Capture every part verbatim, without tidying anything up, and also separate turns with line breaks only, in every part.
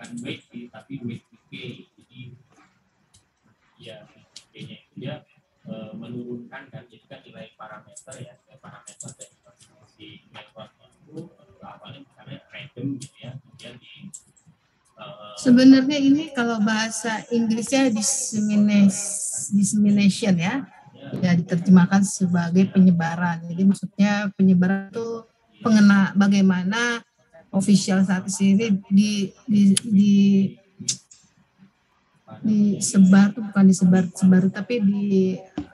weight tapi weight decay. Jadi ya kayaknya dia uh, menurunkan kan, jadi kan nilai parameter ya, parameter dari si network itu uh, awalnya misalnya random gitu ya, kemudian di uh,
sebenarnya ini kalau bahasa Inggrisnya dissemination, dissemination ya, ya diterjemahkan sebagai penyebaran. Jadi maksudnya penyebaran itu pengena bagaimana official status ini di di, di disebar tuh bukan disebar sebar tapi di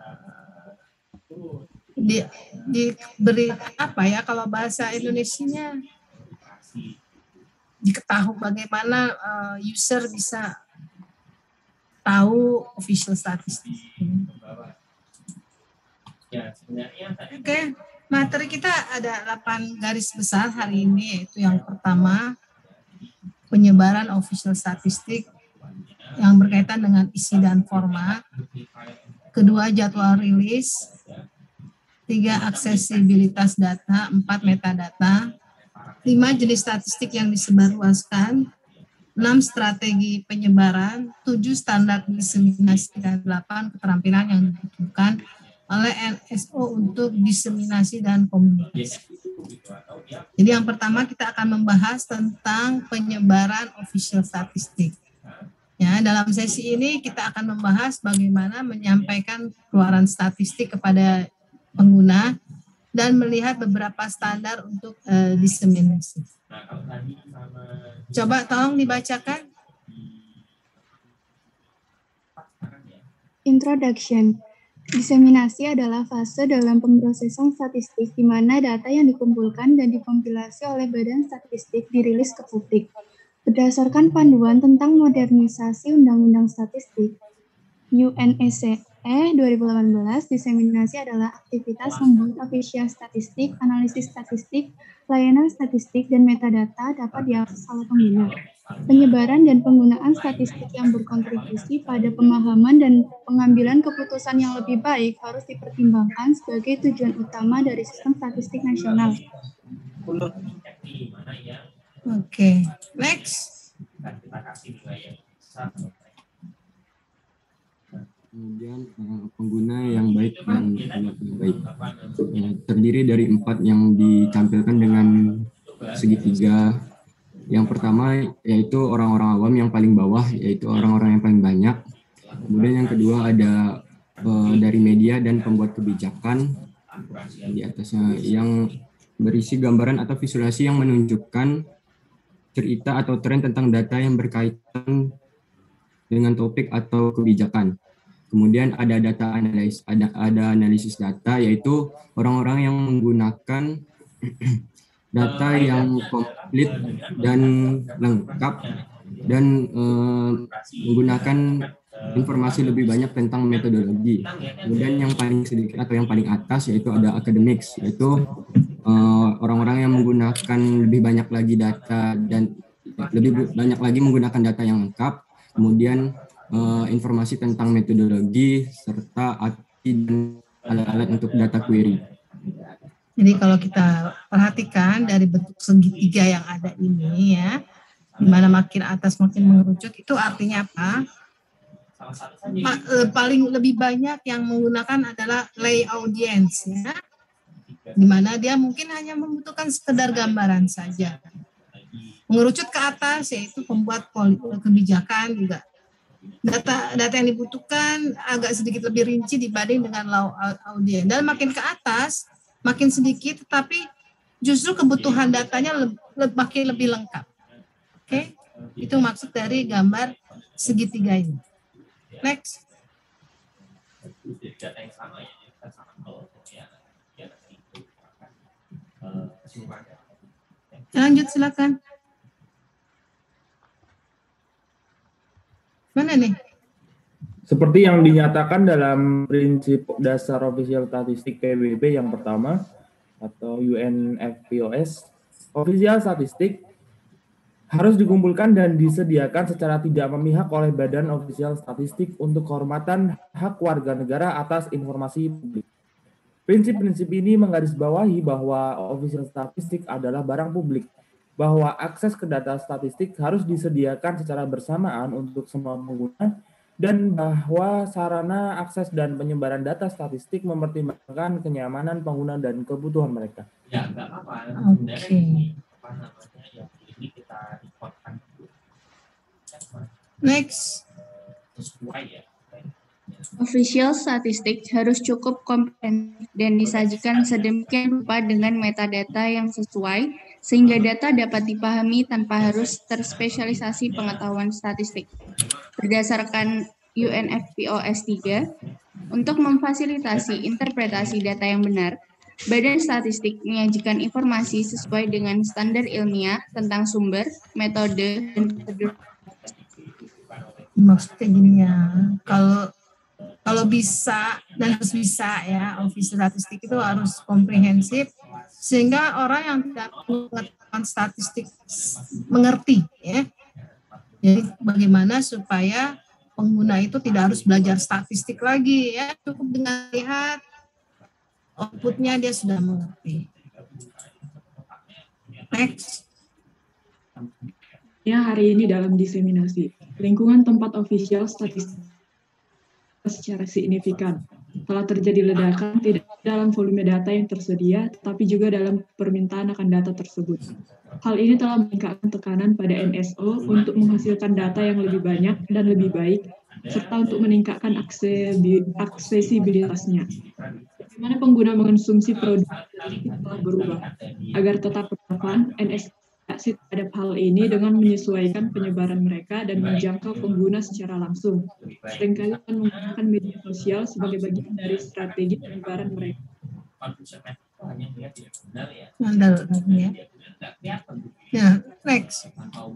di diberi apa ya kalau bahasa Indonesianya, diketahui bagaimana uh, user bisa tahu official statistik. Oke, okay. Materi kita ada delapan garis besar hari ini, yaitu yang pertama penyebaran official statistik yang berkaitan dengan isi dan format. Kedua, jadwal rilis. Tiga, aksesibilitas data. Empat, metadata. Lima, jenis statistik yang disebarluaskan. Enam, strategi penyebaran. Tujuh, standar diseminasi. Dan delapan, keterampilan yang dibutuhkan oleh N S O untuk diseminasi dan komunikasi. Jadi yang pertama kita akan membahas tentang penyebaran official statistik. Ya, dalam sesi ini kita akan membahas bagaimana menyampaikan keluaran statistik kepada pengguna dan melihat beberapa standar untuk uh, diseminasi. Coba tolong dibacakan.
Introduction. Diseminasi adalah fase dalam pemrosesan statistik di mana data yang dikumpulkan dan dikompilasi oleh Badan Statistik dirilis ke publik. Berdasarkan panduan tentang modernisasi Undang-Undang Statistik U N E C E dua ribu delapan belas, diseminasi adalah aktivitas membuat official statistik, analisis statistik, layanan statistik, dan metadata dapat diakses oleh pengguna. Penyebaran dan penggunaan statistik yang berkontribusi pada pemahaman dan pengambilan keputusan yang lebih baik harus dipertimbangkan sebagai tujuan utama dari sistem statistik nasional.
Oke, okay. Next.
Kemudian pengguna yang baik dan pengguna yang baik ya, terdiri dari empat yang ditampilkan dengan segitiga. Yang pertama yaitu orang-orang awam yang paling bawah, yaitu orang-orang yang paling banyak. Kemudian yang kedua ada uh, dari media dan pembuat kebijakan di atasnya yang berisi gambaran atau visualisasi yang menunjukkan cerita atau tren tentang data yang berkaitan dengan topik atau kebijakan. Kemudian ada data analis, ada ada analisis data, yaitu orang-orang yang menggunakan data yang komplit dan lengkap dan eh, menggunakan informasi lebih banyak tentang metodologi. Kemudian yang paling sedikit atau yang paling atas yaitu ada academics, yaitu uh, orang-orang yang menggunakan lebih banyak lagi data dan lebih banyak lagi menggunakan data yang lengkap. Kemudian uh, informasi tentang metodologi serta arti dan alat-alat untuk data query.
Jadi kalau kita perhatikan dari bentuk segitiga yang ada ini ya, di mana makin atas makin mengerucut, itu artinya apa? Paling lebih banyak yang menggunakan adalah lay audience ya, di mana dia mungkin hanya membutuhkan sekedar gambaran saja. Mengerucut ke atas yaitu pembuat kebijakan juga. Data data yang dibutuhkan agak sedikit lebih rinci dibanding dengan low audience, dan makin ke atas makin sedikit, tetapi justru kebutuhan datanya lebih, makin lebih lengkap. Oke, okay? Itu maksud dari gambar segitiga ini. Next. Lanjut silakan. Mana nih?
Seperti yang dinyatakan dalam prinsip dasar official statistik P B B yang pertama atau U N F P O S, official statistik harus dikumpulkan dan disediakan secara tidak memihak oleh Badan Official Statistik untuk kehormatan hak warga negara atas informasi publik. Prinsip-prinsip ini menggarisbawahi bahwa official statistik adalah barang publik bahwa akses ke data statistik harus disediakan secara bersamaan untuk semua pengguna dan bahwa sarana akses dan penyebaran data statistik mempertimbangkan kenyamanan pengguna dan kebutuhan mereka.
Ya, enggak apa-apa.
Oke.
Okay. Apa namanya yang ini kita reportkan dulu.
Next.
Sesuai ya.
Official statistik harus cukup komprehensif dan disajikan sedemikian rupa dengan metadata yang sesuai sehingga data dapat dipahami tanpa harus terspesialisasi pengetahuan statistik. Berdasarkan U N F P O S tiga, untuk memfasilitasi interpretasi data yang benar, Badan Statistik menyajikan informasi sesuai dengan standar ilmiah tentang sumber, metode, dan prosedur.
Maksudnya gini ya, kalau kalau bisa dan harus bisa ya, official statistik itu harus komprehensif sehingga orang yang tidak mengetahui statistik mengerti ya. Jadi bagaimana supaya pengguna itu tidak harus belajar statistik lagi ya, cukup dengan lihat outputnya dia sudah mengerti. Next.
Ya, hari ini dalam diseminasi, lingkungan tempat official statistik secara signifikan. Telah terjadi ledakan tidak dalam volume data yang tersedia, tetapi juga dalam permintaan akan data tersebut. Hal ini telah meningkatkan tekanan pada N S O untuk menghasilkan data yang lebih banyak dan lebih baik, serta untuk meningkatkan aksesibilitasnya. Bagaimana pengguna mengonsumsi produk telah berubah. Agar tetap relevan, N S O reaksi terhadap hal ini dengan menyesuaikan penyebaran mereka dan menjangkau pengguna secara langsung. Seringkali akan menggunakan media sosial sebagai bagian dari strategi penyebaran mereka.
Mandal ya. Ya, next.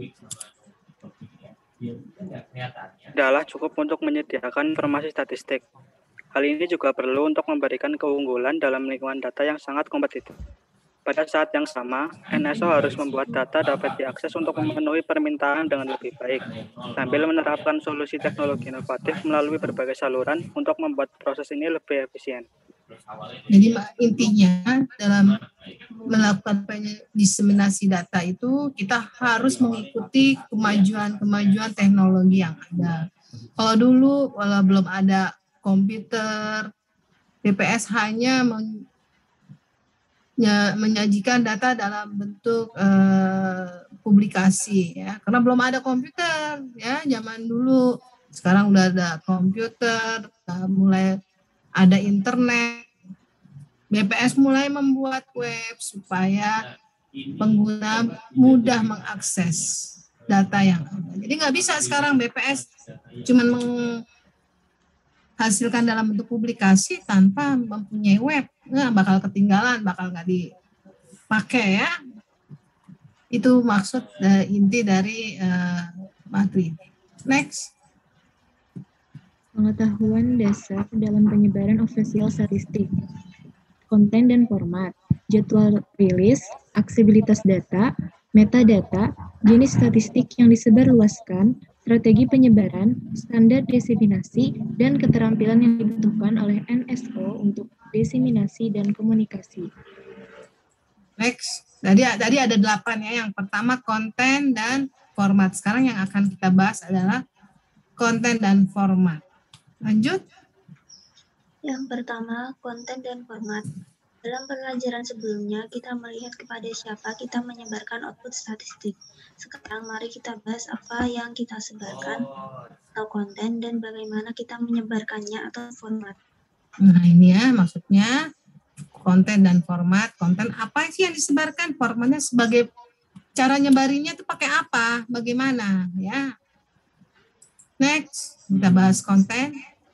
Adalah cukup untuk menyediakan informasi statistik. Hal ini juga perlu untuk memberikan keunggulan dalam lingkungan data yang sangat kompetitif. Pada saat yang sama, N S O harus membuat data dapat diakses untuk memenuhi permintaan dengan lebih baik, sambil menerapkan solusi teknologi inovatif melalui berbagai saluran untuk membuat proses ini lebih efisien.
Jadi intinya dalam melakukan diseminasi data itu kita harus mengikuti kemajuan-kemajuan teknologi yang ada. Kalau dulu kalau belum ada komputer, B P S hanya men menyajikan data dalam bentuk uh, publikasi ya, karena belum ada komputer ya zaman dulu. Sekarang udah ada komputer, uh, mulai ada internet, B P S mulai membuat web supaya pengguna mudah mengakses data yang ada. Jadi nggak bisa sekarang B P S cuma menghasilkan dalam bentuk publikasi tanpa mempunyai web. Nah, bakal ketinggalan, bakal nggak dipakai ya. Itu maksud uh, inti dari uh, materi. Next.
Pengetahuan dasar dalam penyebaran official statistik, konten dan format, jadwal rilis, aksesibilitas data, metadata, jenis statistik yang disebarluaskan, strategi penyebaran, standar diseminasi, dan keterampilan yang dibutuhkan oleh N S O untuk diseminasi dan komunikasi.
Next, tadi tadi ada delapan ya. Yang pertama konten dan format. Sekarang yang akan kita bahas adalah konten dan format. Lanjut.
Yang pertama konten dan format. Dalam pelajaran sebelumnya kita melihat kepada siapa kita menyebarkan output statistik. Sekarang mari kita bahas apa yang kita sebarkan atau konten dan bagaimana kita menyebarkannya atau format.
Nah ini ya maksudnya konten dan format. Konten apa sih yang disebarkan? Formatnya sebagai cara nyebarinya itu pakai apa? Bagaimana ya? Next kita bahas konten.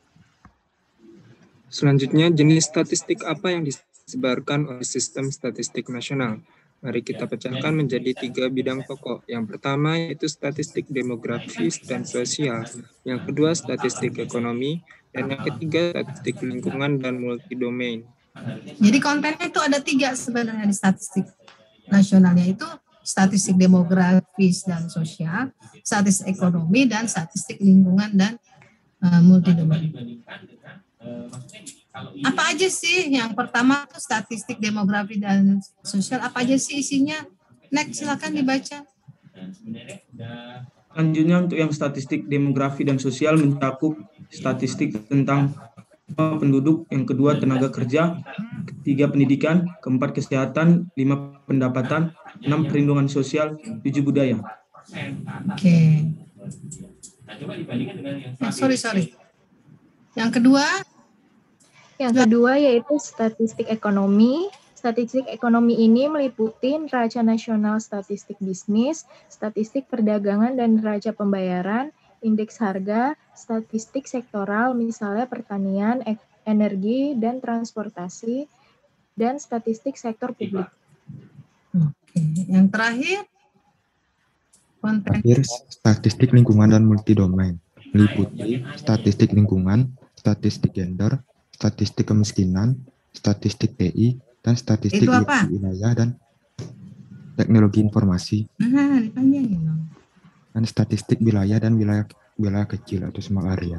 Selanjutnya jenis statistik apa yang disebarkan oleh Sistem Statistik Nasional. Mari kita pecahkan menjadi tiga bidang pokok. Yang pertama yaitu statistik demografis dan sosial. Yang kedua statistik ekonomi. Dan yang ketiga statistik lingkungan dan multidomain.
Jadi kontennya itu ada tiga sebenarnya di statistik nasional, yaitu statistik demografis dan sosial, statistik ekonomi, dan statistik lingkungan dan uh, multidomain. Apa aja sih? Yang pertama itu statistik demografi dan sosial, apa aja sih isinya? Next, silakan dibaca.
Selanjutnya untuk yang statistik demografi dan sosial mencakup statistik tentang penduduk, yang kedua tenaga kerja, ketiga pendidikan, keempat kesehatan, lima pendapatan, enam perlindungan sosial, tujuh budaya.
Oke. Oh, sorry sorry. Yang kedua?
Yang kedua yaitu statistik ekonomi. Statistik ekonomi ini meliputi neraca nasional statistik bisnis, statistik perdagangan dan neraca pembayaran, indeks harga, statistik sektoral misalnya pertanian, energi, dan transportasi, dan statistik sektor publik.
Oke, yang terakhir? Konten.
Terakhir, statistik lingkungan dan multidomain, meliputi statistik lingkungan, statistik gender, statistik kemiskinan, statistik T I, dan statistik wilayah dan teknologi informasi.
Nah, dipanjangin dong.
Dan statistik wilayah dan wilayah wilayah kecil atau small area.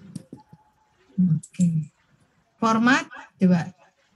Oke. Format coba.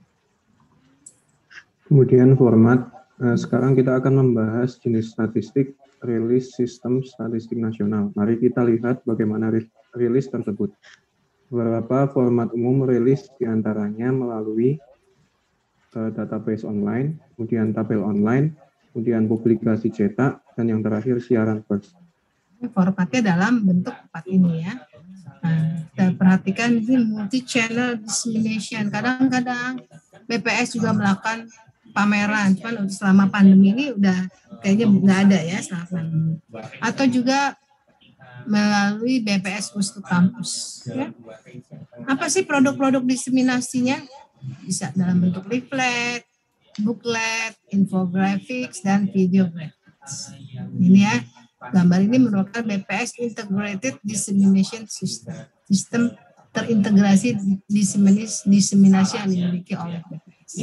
Kemudian format. Nah, sekarang kita akan membahas jenis statistik rilis sistem statistik nasional. Mari kita lihat bagaimana rilis tersebut. Beberapa format umum rilis diantaranya melalui uh, database online, kemudian tabel online, kemudian publikasi cetak, dan yang terakhir siaran pers.
Formatnya dalam bentuk empat ini ya. Nah, kita perhatikan ini multi-channel dissemination. Kadang-kadang B P S juga melakukan pameran, cuman selama pandemi ini udah kayaknya nggak ada ya selama pandemi. Atau juga melalui B P S Push to Campus. Ya. Apa sih produk-produk diseminasinya? Bisa dalam bentuk leaflet, booklet, infographics, dan video graphics. Ini ya, gambar ini merupakan B P S Integrated Dissemination System. Sistem terintegrasi diseminasi yang dimiliki oleh B P S.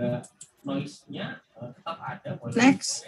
Next.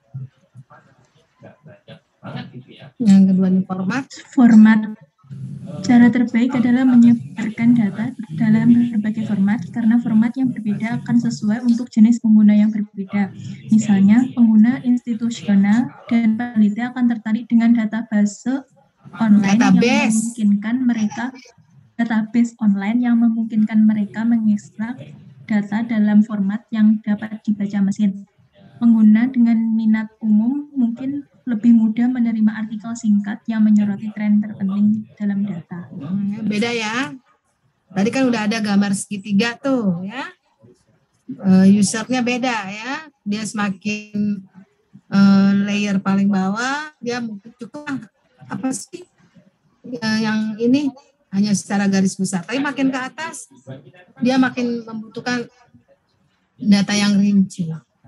Yang kedua ini format.
Format. Cara terbaik adalah menyebarkan data dalam berbagai format karena format yang berbeda akan sesuai untuk jenis pengguna yang berbeda. Misalnya, pengguna institusional dan peneliti akan tertarik dengan database online database. yang memungkinkan mereka database online yang memungkinkan mereka mengekstrak data dalam format yang dapat dibaca mesin. Pengguna dengan minat umum mungkin lebih mudah menerima artikel singkat yang menyoroti tren terpenting dalam data.
Hmm, beda ya. Tadi kan udah ada gambar segitiga tuh ya. Uh, usernya beda ya. Dia semakin uh, layer paling bawah, dia mungkin cukup apa sih uh, yang ini hanya secara garis besar. Tapi makin ke atas, dia makin membutuhkan data yang rinci.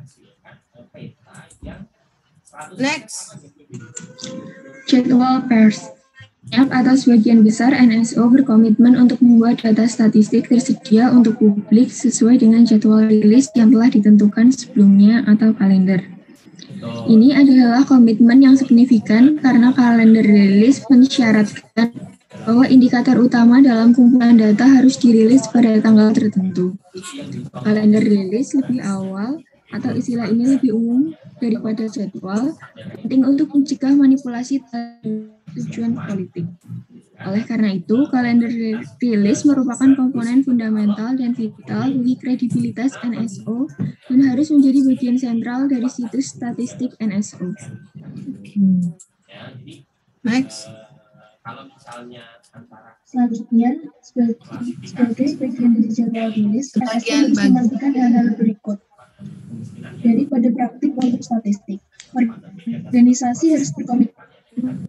Next.
Jadwal pers. Atau sebagian besar N S O berkomitmen untuk membuat data statistik tersedia untuk publik sesuai dengan jadwal rilis yang telah ditentukan sebelumnya atau kalender. Ini adalah komitmen yang signifikan karena kalender rilis mensyaratkan bahwa indikator utama dalam kumpulan data harus dirilis pada tanggal tertentu. Kalender rilis lebih awal atau istilah ini lebih umum daripada jadwal, penting untuk mencegah manipulasi tujuan politik. Oleh karena itu, kalender rilis merupakan komponen fundamental dan vital bagi kredibilitas N S O dan harus menjadi bagian sentral dari situs statistik N S O.
Hmm. Next.
Selanjutnya, sebagai, sebagai bagian dari jadwal rilis, N S O harus memastikan hal-hal berikut. Jadi pada praktik untuk statistik, organisasi harus berkomitmen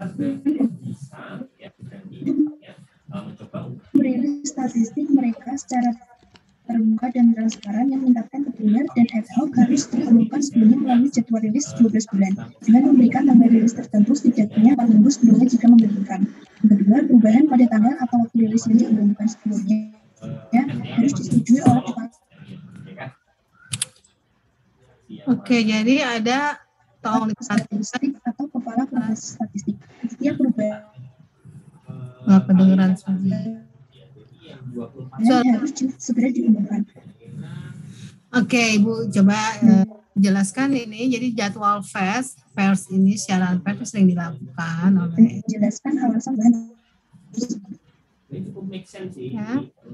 merilis statistik mereka secara terbuka dan transparan yang menetapkan kebenar dan ad hoc harus ditemukan sebelumnya melalui jadwal rilis dua belas bulan dengan memberikan tanggal rilis tertentu setidaknya empat minggu sebelumnya jika membutuhkan. Yang kedua, perubahan pada tanggal atau waktu rilis yang diumumkan sebelumnya ya, harus disetujui oleh kepala.
Oke, jadi ada tolong
statistik atau kepala pemerintah statistik. Setiap perubahan
nggak kedengeran suara.
So, harus segera diumumkan.
Oke, Ibu coba uh, jelaskan ini, jadi jadwal pers, pers ini siaran pers sering dilakukan oleh
Jelaskan alasan
ya.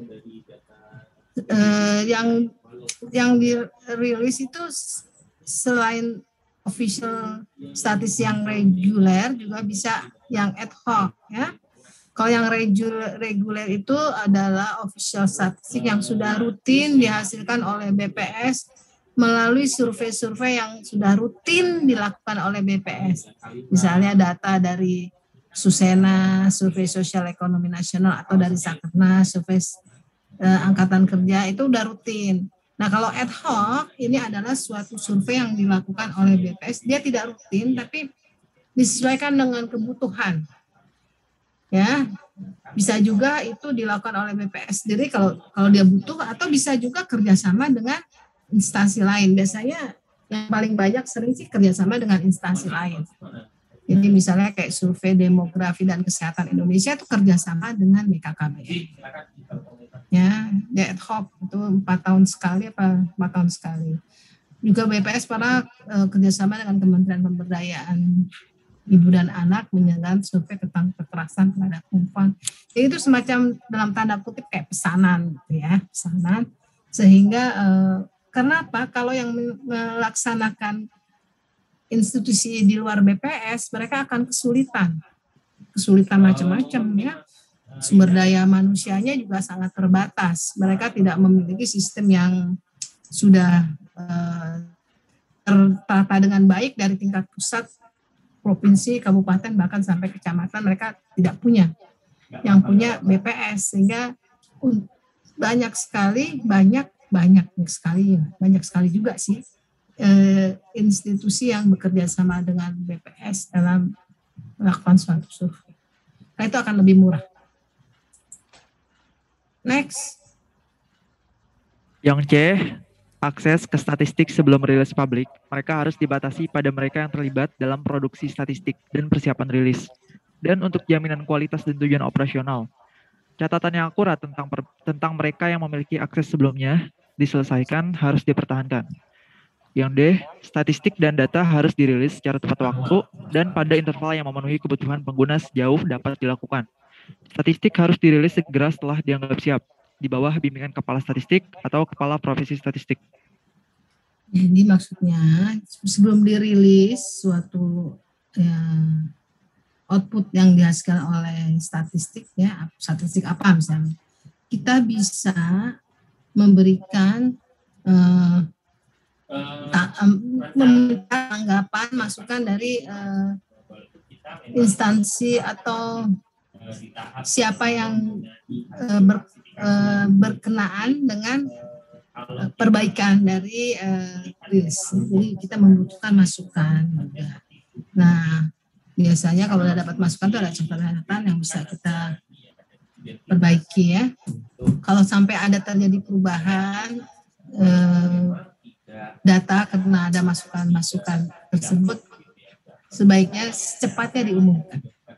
Uh, yang yang dirilis itu selain official statistik yang reguler juga bisa yang ad hoc ya. Kalau yang reguler itu adalah official statistik yang sudah rutin dihasilkan oleh B P S melalui survei-survei yang sudah rutin dilakukan oleh B P S. Misalnya data dari Susena, survei sosial ekonomi nasional, atau dari Sakernas, survei eh, angkatan kerja, itu udah rutin. Nah kalau ad hoc ini adalah suatu survei yang dilakukan oleh B P S, dia tidak rutin tapi disesuaikan dengan kebutuhan. Ya, bisa juga itu dilakukan oleh B P S sendiri kalau kalau dia butuh, atau bisa juga kerjasama dengan instansi lain. Biasanya yang paling banyak sering sih kerjasama dengan instansi lain. Jadi misalnya kayak survei demografi dan kesehatan Indonesia itu kerjasama dengan B K K B N. Ya, dia ad hoc itu empat tahun sekali apa empat tahun sekali. Juga B P S pernah uh, kerjasama dengan Kementerian Pemberdayaan Ibu dan Anak menyelenggarakan survei tentang kekerasan terhadap perempuan. Jadi itu semacam dalam tanda kutip kayak pesanan, gitu ya, pesanan. Sehingga uh, kenapa kalau yang melaksanakan institusi di luar B P S mereka akan kesulitan, kesulitan macam-macam ya. Sumber daya manusianya juga sangat terbatas. Mereka tidak memiliki sistem yang sudah uh, tertata dengan baik dari tingkat pusat, provinsi, kabupaten, bahkan sampai kecamatan. Mereka tidak punya. Yang punya B P S, sehingga banyak sekali, banyak, banyak sekali, banyak sekali juga sih eh, institusi yang bekerja sama dengan B P S dalam melakukan suatu survei. Nah, itu akan lebih murah. Next.
Yang C, akses ke statistik sebelum rilis publik, mereka harus dibatasi pada mereka yang terlibat dalam produksi statistik dan persiapan rilis. Dan untuk jaminan kualitas dan tujuan operasional, catatan yang akurat tentang per, tentang mereka yang memiliki akses sebelumnya diselesaikan harus dipertahankan. Yang D, statistik dan data harus dirilis secara tepat waktu dan pada interval yang memenuhi kebutuhan pengguna sejauh dapat dilakukan. Statistik harus dirilis segera setelah dianggap siap, di bawah bimbingan kepala statistik atau kepala profesi statistik.
Jadi maksudnya sebelum dirilis suatu ya, output yang dihasilkan oleh statistik, ya statistik apa misalnya, kita bisa memberikan eh, ta, um, meminta tanggapan, masukan dari eh, instansi atau siapa yang uh, ber, uh, berkenaan dengan uh, perbaikan dari uh, rilis. Jadi kita membutuhkan masukan juga. Nah, biasanya kalau sudah dapat masukan itu ada catatan yang bisa kita perbaiki ya. Kalau sampai ada terjadi perubahan uh, data karena ada masukan-masukan tersebut, sebaiknya secepatnya diumumkan.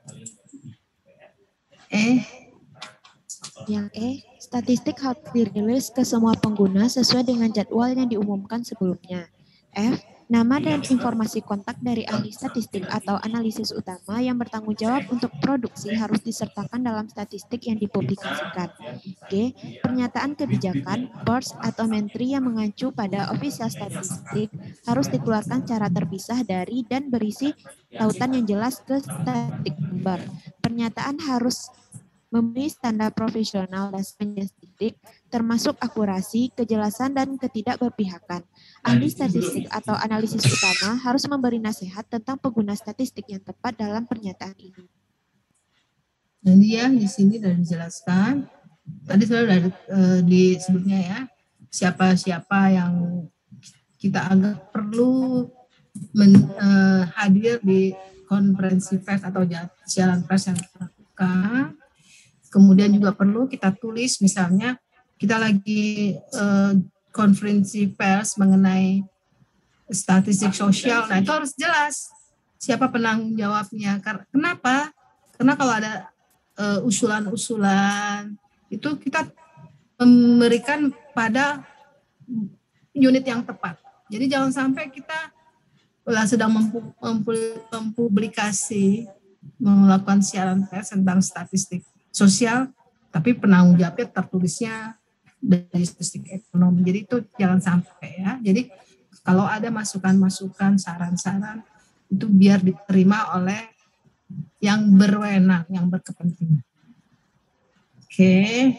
E.
Yang E, statistik harus dirilis ke semua pengguna sesuai dengan jadwal yang diumumkan sebelumnya. F, nama dan informasi kontak dari ahli statistik atau analisis utama yang bertanggung jawab untuk produksi harus disertakan dalam statistik yang dipublikasikan. G, pernyataan kebijakan, boards atau menteri yang mengacu pada official statistik harus dikeluarkan secara terpisah dari dan berisi tautan yang jelas ke statistik number. Pernyataan harus memberi standar profesional dan statistik, termasuk akurasi, kejelasan, dan ketidakberpihakan. Ahli statistik atau analisis utama harus memberi nasihat tentang pengguna statistik yang tepat dalam pernyataan ini.
Jadi ya di sini sudah dijelaskan. Tadi sudah dari uh, disebutnya ya siapa-siapa yang kita anggap perlu men, uh, hadir di konferensi pers atau siaran pers yang kita lakukan. Kemudian juga perlu kita tulis, misalnya kita lagi eh, konferensi pers mengenai statistik sosial, nah itu harus jelas siapa penanggung jawabnya. Kenapa? Karena kalau ada eh, usulan-usulan itu kita memberikan pada unit yang tepat. Jadi jangan sampai kita lah sedang mempublikasi, melakukan siaran pers tentang statistik sosial, tapi penanggung jawabnya tertulisnya dari statistik ekonomi. Jadi itu jangan sampai ya. Jadi kalau ada masukan-masukan, saran-saran, itu biar diterima oleh yang berwenang, yang berkepentingan. Oke, okay.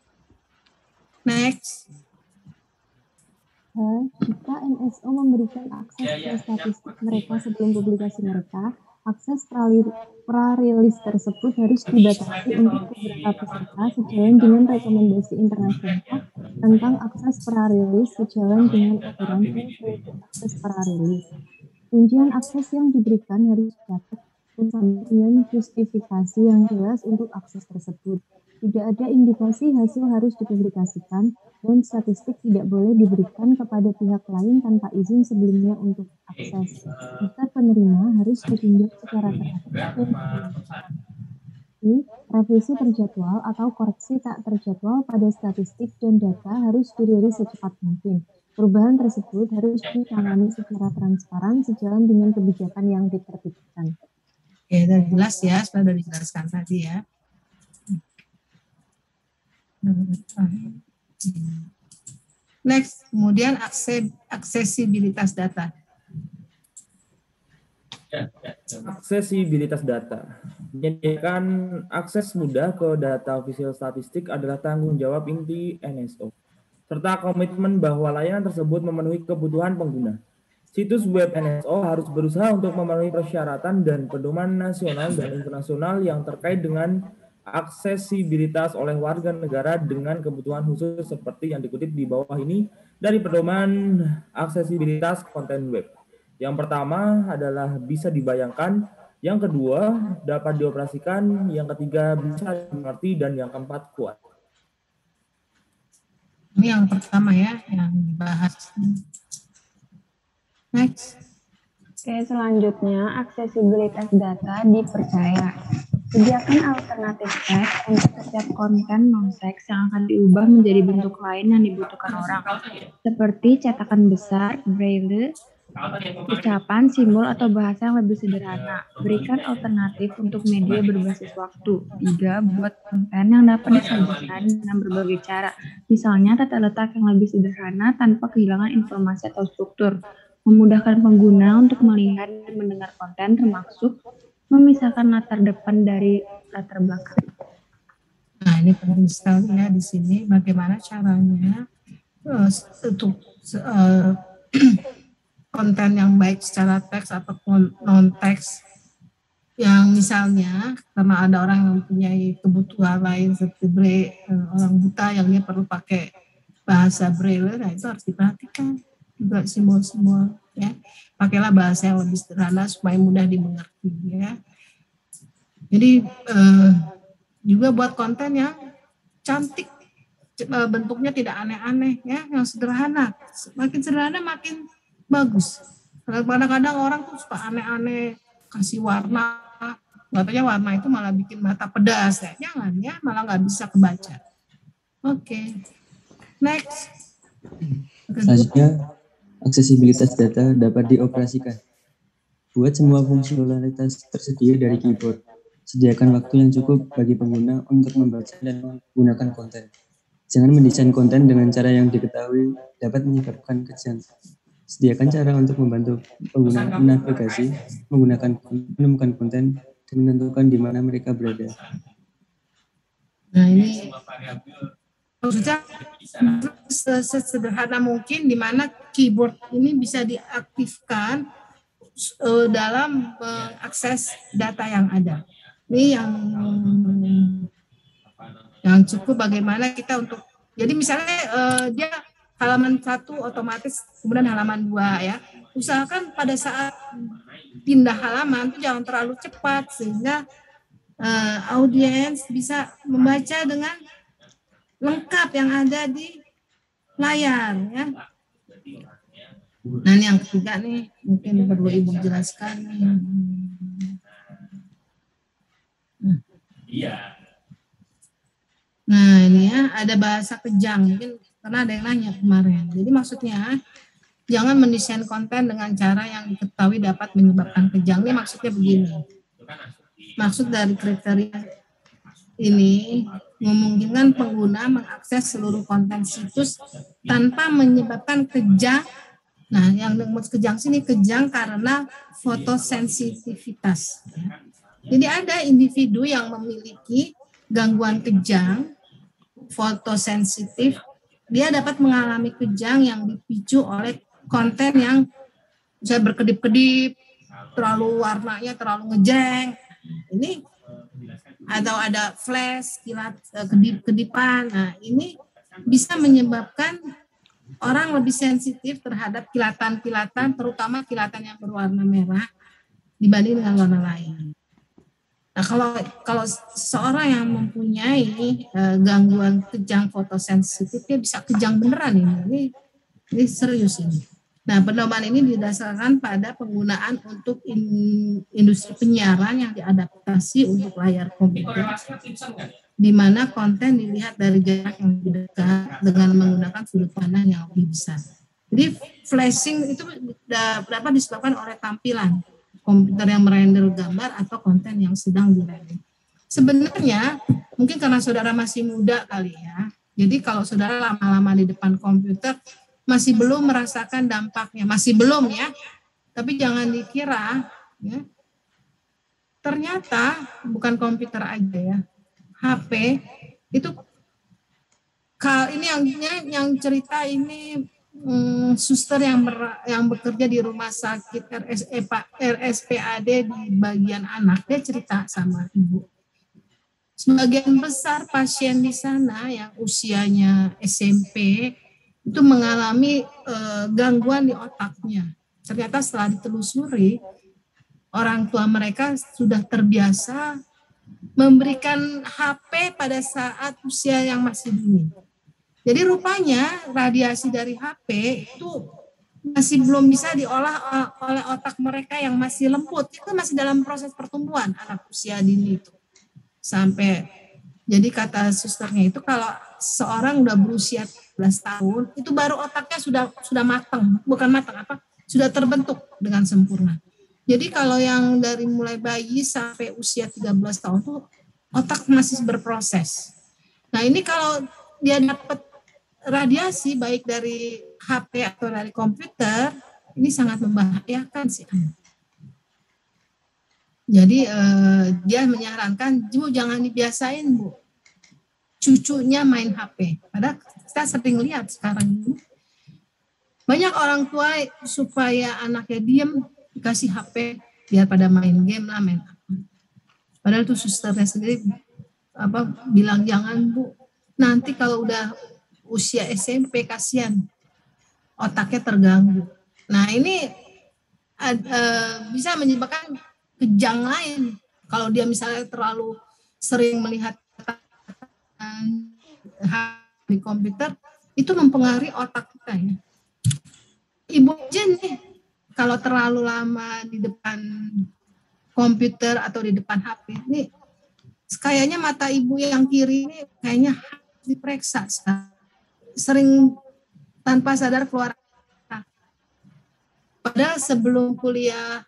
Next.
Jika N S O memberikan akses ke statistik mereka sebelum publikasi mereka, akses pra-rilis tersebut harus dibatasi untuk beberapa peserta sejalan dengan rekomendasi internasional tentang akses pra-rilis sejalan dengan aturan tentang akses pra-rilis. Rincian akses yang diberikan harus dapat bersama dengan justifikasi yang jelas untuk akses tersebut. Tidak ada indikasi hasil harus dipublikasikan, dan statistik tidak boleh diberikan kepada pihak lain tanpa izin sebelumnya untuk akses. Daftar penerima harus ditinjau secara teratur. Revisi terjadwal atau koreksi tak terjadwal pada statistik dan data harus dirilis secepat mungkin. Perubahan tersebut harus ditangani secara transparan sejalan dengan kebijakan yang diterbitkan.
Oke, sudah jelas ya, sudah dijelaskan tadi ya. Next, kemudian akses, aksesibilitas data.
Aksesibilitas data. Menyediakan akses mudah ke data official statistik adalah tanggung jawab inti N S O, serta komitmen bahwa layanan tersebut memenuhi kebutuhan pengguna. Situs web N S O harus berusaha untuk memenuhi persyaratan dan pedoman nasional dan internasional yang terkait dengan aksesibilitas oleh warga negara dengan kebutuhan khusus seperti yang dikutip di bawah ini dari pedoman aksesibilitas konten web. Yang pertama adalah bisa dibayangkan, yang kedua dapat dioperasikan, yang ketiga bisa dimengerti, dan yang keempat kuat.
Ini yang pertama ya yang dibahas. Next.
Oke, selanjutnya aksesibilitas data dipercaya. Sediakan alternatif teks untuk setiap konten non-teks yang akan diubah menjadi bentuk lain yang dibutuhkan orang, seperti cetakan besar, braille, ucapan, simbol, atau bahasa yang lebih sederhana. Berikan alternatif untuk media berbasis waktu. Tiga, buat konten yang dapat disajikan dengan berbagai cara, misalnya tata letak yang lebih sederhana tanpa kehilangan informasi atau struktur. Memudahkan pengguna untuk melihat dan mendengar konten, termasuk memisahkan latar depan dari latar belakang.
Nah, ini penting sekali ya di sini bagaimana caranya uh, untuk uh, konten yang baik secara teks atau non teks, yang misalnya karena ada orang yang mempunyai kebutuhan lain seperti braille, uh, orang buta yang dia perlu pakai bahasa braille, nah itu harus diperhatikan juga simbol-simbol ya. Pakailah bahasa yang lebih sederhana supaya mudah dimengerti ya. Jadi eh, juga buat konten yang cantik, bentuknya tidak aneh-aneh ya, yang sederhana. Makin sederhana makin bagus. Kadang-kadang orang tuh suka aneh-aneh, kasih warna, katanya warna itu malah bikin mata pedas ya. Jangan ya, malah nggak bisa kebaca. Oke, okay. Next.
Selanjutnya, aksesibilitas data dapat dioperasikan. Buat semua fungsionalitas tersedia dari keyboard. Sediakan waktu yang cukup bagi pengguna untuk membaca dan menggunakan konten. Jangan mendesain konten dengan cara yang diketahui dapat menyebabkan kejahatan. Sediakan cara untuk membantu pengguna menavigasi, menggunakan menemukan konten, dan menentukan di mana mereka berada.
Nah ini maksudnya sesederhana mungkin di mana keyboard ini bisa diaktifkan uh, dalam mengakses uh, data yang ada. Ini yang yang cukup bagaimana kita untuk, jadi misalnya uh, dia halaman satu otomatis kemudian halaman dua ya. Usahakan pada saat pindah halaman itu jangan terlalu cepat sehingga uh, audiens bisa membaca dengan lengkap yang ada di layar ya. Nah ini yang ketiga nih mungkin perlu Ibu jelaskan.
Iya.
Nah ini ya ada bahasa kejang mungkin karena ada yang nanya kemarin. Jadi maksudnya jangan mendesain konten dengan cara yang diketahui dapat menyebabkan kejang. Ini maksudnya begini. Maksud dari kriteria ini memungkinkan pengguna mengakses seluruh konten situs tanpa menyebabkan kejang. Nah, yang maksud kejang sini kejang karena fotosensitivitas. Jadi ada individu yang memiliki gangguan kejang fotosensitif, dia dapat mengalami kejang yang dipicu oleh konten yang bisa berkedip-kedip, terlalu warnanya terlalu ngejreng. Ini atau ada flash, kilat, kedip-kedipan. Nah, ini bisa menyebabkan orang lebih sensitif terhadap kilatan-kilatan, terutama kilatan yang berwarna merah dibanding dengan warna lain. Nah, kalau kalau seorang yang mempunyai uh, gangguan kejang fotosensitif, dia bisa kejang beneran ini. Ini, ini serius ini. Nah, pedoman ini didasarkan pada penggunaan untuk in, industri penyiaran yang diadaptasi untuk layar komputer, di mana konten dilihat dari jarak yang lebih dekat dengan menggunakan sudut pandang yang lebih besar. Jadi flashing itu dapat disebabkan oleh tampilan komputer yang merender gambar atau konten yang sedang dirender. Sebenarnya mungkin karena saudara masih muda kali ya. Jadi kalau saudara lama-lama di depan komputer masih belum merasakan dampaknya, masih belum ya. Tapi jangan dikira ya. Ternyata bukan komputer aja ya. H P itu ini yang yang cerita ini hmm, suster yang ber, yang bekerja di rumah sakit R S P A D di bagian anak, dia cerita sama ibu. Sebagian besar pasien di sana yang usianya S M P itu mengalami eh, gangguan di otaknya. Ternyata setelah ditelusuri, orang tua mereka sudah terbiasa memberikan H P pada saat usia yang masih dini. Jadi rupanya radiasi dari H P itu masih belum bisa diolah oleh otak mereka yang masih lembut. Itu masih dalam proses pertumbuhan anak usia dini itu. Sampai, jadi kata susternya itu kalau seorang udah berusia tiga belas tahun, itu baru otaknya sudah sudah matang, bukan matang apa, sudah terbentuk dengan sempurna. Jadi kalau yang dari mulai bayi sampai usia tiga belas tahun itu otak masih berproses. Nah ini kalau dia dapat radiasi baik dari H P atau dari komputer, ini sangat membahayakan sih. Jadi eh, dia menyarankan, Bu jangan dibiasain Bu, cucunya main H P. Padahal kita sering lihat sekarang ini. Banyak orang tua supaya anaknya diam, dikasih H P, biar pada main game lah, main apa. Padahal tuh susternya sendiri apa bilang jangan Bu, nanti kalau udah usia S M P kasihan, otaknya terganggu. Nah ini uh, bisa menyebabkan kejang lain. Kalau dia misalnya terlalu sering melihat di komputer, itu mempengaruhi otak kita ya. Ibu aja nih, kalau terlalu lama di depan komputer atau di depan H P, ini kayaknya mata ibu yang kiri ini kayaknya harus diperiksa sekarang. Sering tanpa sadar keluar. Padahal sebelum kuliah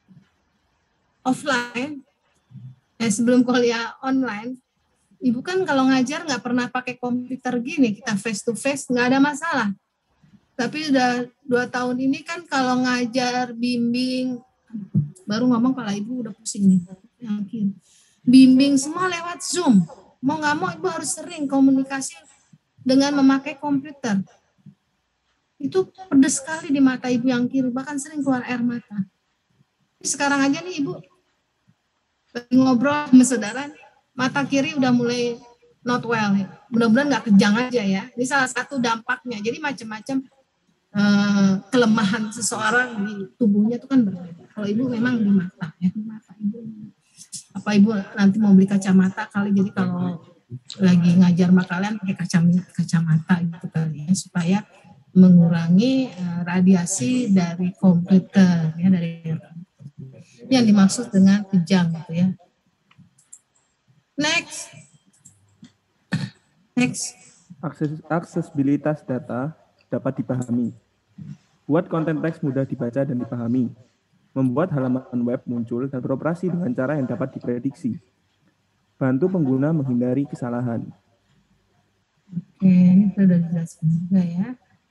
offline, eh sebelum kuliah online, ibu kan kalau ngajar nggak pernah pakai komputer gini, kita face to face nggak ada masalah. Tapi udah dua tahun ini kan kalau ngajar, bimbing, baru ngomong kalau ibu udah pusing nih, yakin. Bimbing semua lewat Zoom. Mau nggak mau ibu harus sering komunikasi dengan memakai komputer. Itu pedes sekali di mata ibu yang kiri, bahkan sering keluar air mata. Sekarang aja nih ibu ngobrol sama saudara, mata kiri udah mulai not well. Ya. Mudah-mudahan nggak kejang aja ya. Ini salah satu dampaknya. Jadi macam-macam eh, kelemahan seseorang di tubuhnya itu kan berbeda. Kalau ibu memang di mata ya, di mata ibu. Apa ibu nanti mau beli kacamata kali, jadi kalau lagi ngajar sama kalian pakai kacamata, kacamata gitu kali ya, supaya mengurangi uh, radiasi dari komputer ya, dari ini yang dimaksud dengan kejang gitu ya. Next. Next.
Akses, aksesibilitas data dapat dipahami. Buat konten teks mudah dibaca dan dipahami. Membuat halaman web muncul dan beroperasi dengan cara yang dapat diprediksi. Bantu pengguna menghindari kesalahan.
Oke, ini sudah dijelaskan juga ya.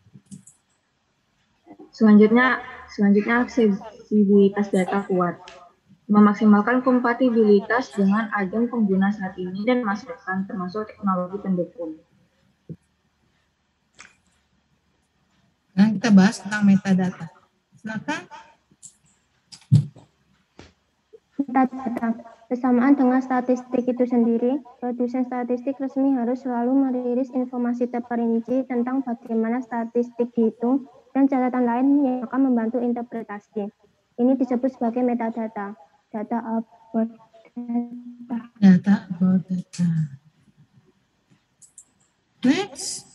Selanjutnya, selanjutnya aksesibilitas data kuat. Memaksimalkan kompatibilitas dengan agen pengguna saat ini dan masa depan, termasuk teknologi pendukung.
Nah, kita bahas tentang metadata. Silakan.
Metadata. Bersamaan dengan statistik itu sendiri, produsen statistik resmi harus selalu merilis informasi terperinci tentang bagaimana statistik dihitung dan catatan lain yang akan membantu interpretasi. Ini disebut sebagai metadata. Data about data.
Data about data. Next.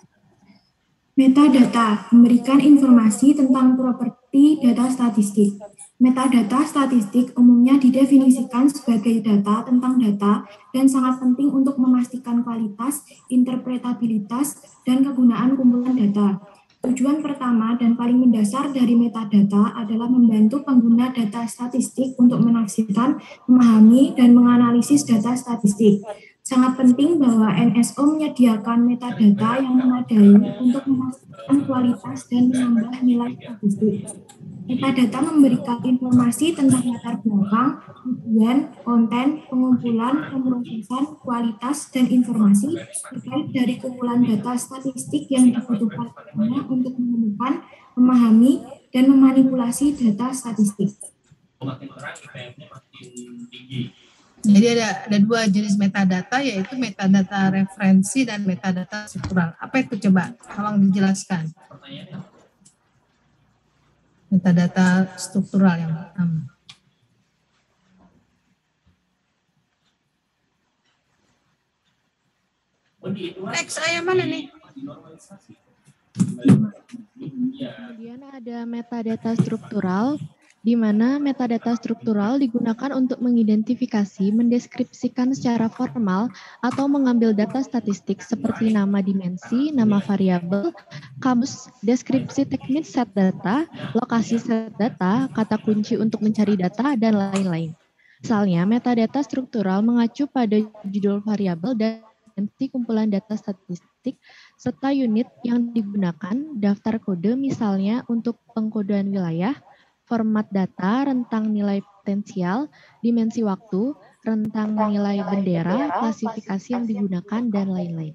Metadata memberikan informasi tentang properti data statistik. Metadata statistik umumnya didefinisikan sebagai data tentang data dan sangat penting untuk memastikan kualitas, interpretabilitas, dan kegunaan kumpulan data. Tujuan pertama dan paling mendasar dari metadata adalah membantu pengguna data statistik untuk menafsirkan, memahami, dan menganalisis data statistik. Sangat penting bahwa N S O menyediakan metadata yang memadai untuk memastikan kualitas dan menambah nilai statistik. Metadata memberikan informasi tentang latar belakang, tujuan, konten, pengumpulan, pemrosesan, kualitas, dan informasi terkait dari kumpulan data statistik yang dibutuhkan untuk menemukan, memahami, dan memanipulasi data statistik.
Jadi ada ada dua jenis metadata, yaitu metadata referensi dan metadata struktural. Apa itu coba? Tolong dijelaskan. Metadata struktural yang pertama. Next, saya mana nih?
Kemudian ada metadata struktural, di mana metadata struktural digunakan untuk mengidentifikasi, mendeskripsikan secara formal, atau mengambil data statistik seperti nama dimensi, nama variabel, kamus, deskripsi teknis set data, lokasi set data, kata kunci untuk mencari data, dan lain-lain. Misalnya, metadata struktural mengacu pada judul variabel dan dimensi kumpulan data statistik, serta unit yang digunakan, daftar kode misalnya untuk pengkodean wilayah, format data, rentang nilai potensial, dimensi waktu, rentang nilai bendera, klasifikasi yang digunakan, dan lain-lain.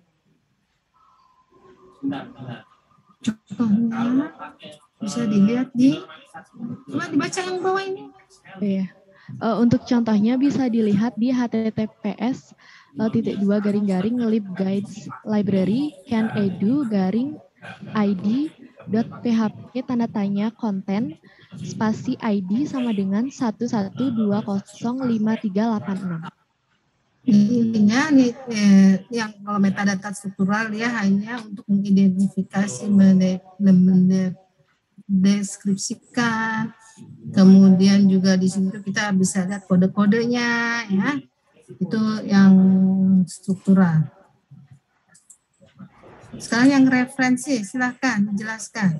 Contohnya bisa dilihat di, coba dibaca yang bawah ini.
Iya. Uh, untuk contohnya bisa dilihat di H T T P S uh, titik dua garing garing libguides library can edu garing id dot php tanda tanya konten spasi I D sama dengan satu satu dua nol lima tiga delapan enam.
Intinya nih, eh, yang kalau metadata struktural ya hanya untuk mengidentifikasi, mendeskripsikan, kemudian juga di situ kita bisa lihat kode-kodenya, ya itu yang struktural. Sekarang yang referensi, silakan jelaskan.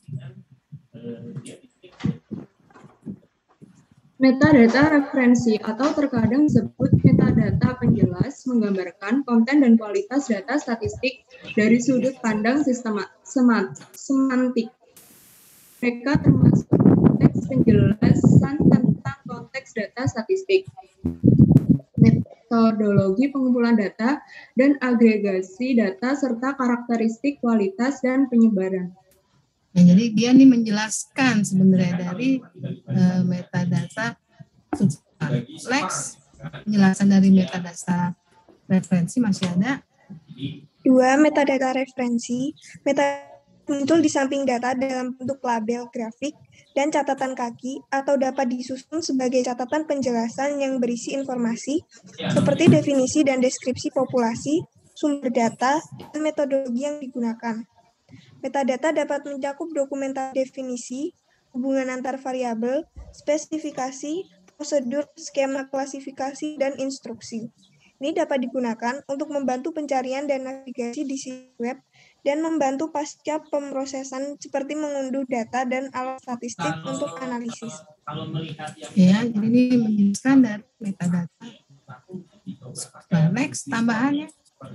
Metadata referensi atau terkadang disebut metadata penjelas menggambarkan konten dan kualitas data statistik dari sudut pandang sistema, semat, semantik. Mereka termasuk konteks penjelasan tentang konteks data statistik, metodologi pengumpulan data, dan agregasi data, serta karakteristik kualitas dan penyebaran.
Nah, jadi dia nih menjelaskan sebenarnya dari uh, metadata struktural. Lex, penjelasan dari metadata referensi masih ada.
Dua, metadata referensi. Metadata muncul di samping data dalam bentuk label, grafik, dan catatan kaki atau dapat disusun sebagai catatan penjelasan yang berisi informasi seperti definisi dan deskripsi populasi, sumber data, dan metodologi yang digunakan. Metadata dapat mencakup dokumentasi definisi, hubungan antar variabel, spesifikasi, prosedur, skema klasifikasi, dan instruksi. Ini dapat digunakan untuk membantu pencarian dan navigasi di situs web dan membantu pasca pemrosesan seperti mengunduh data dan alat statistik untuk analisis.
Ya, jadi ini menjelaskan dari metadata. Nah, next tambahannya.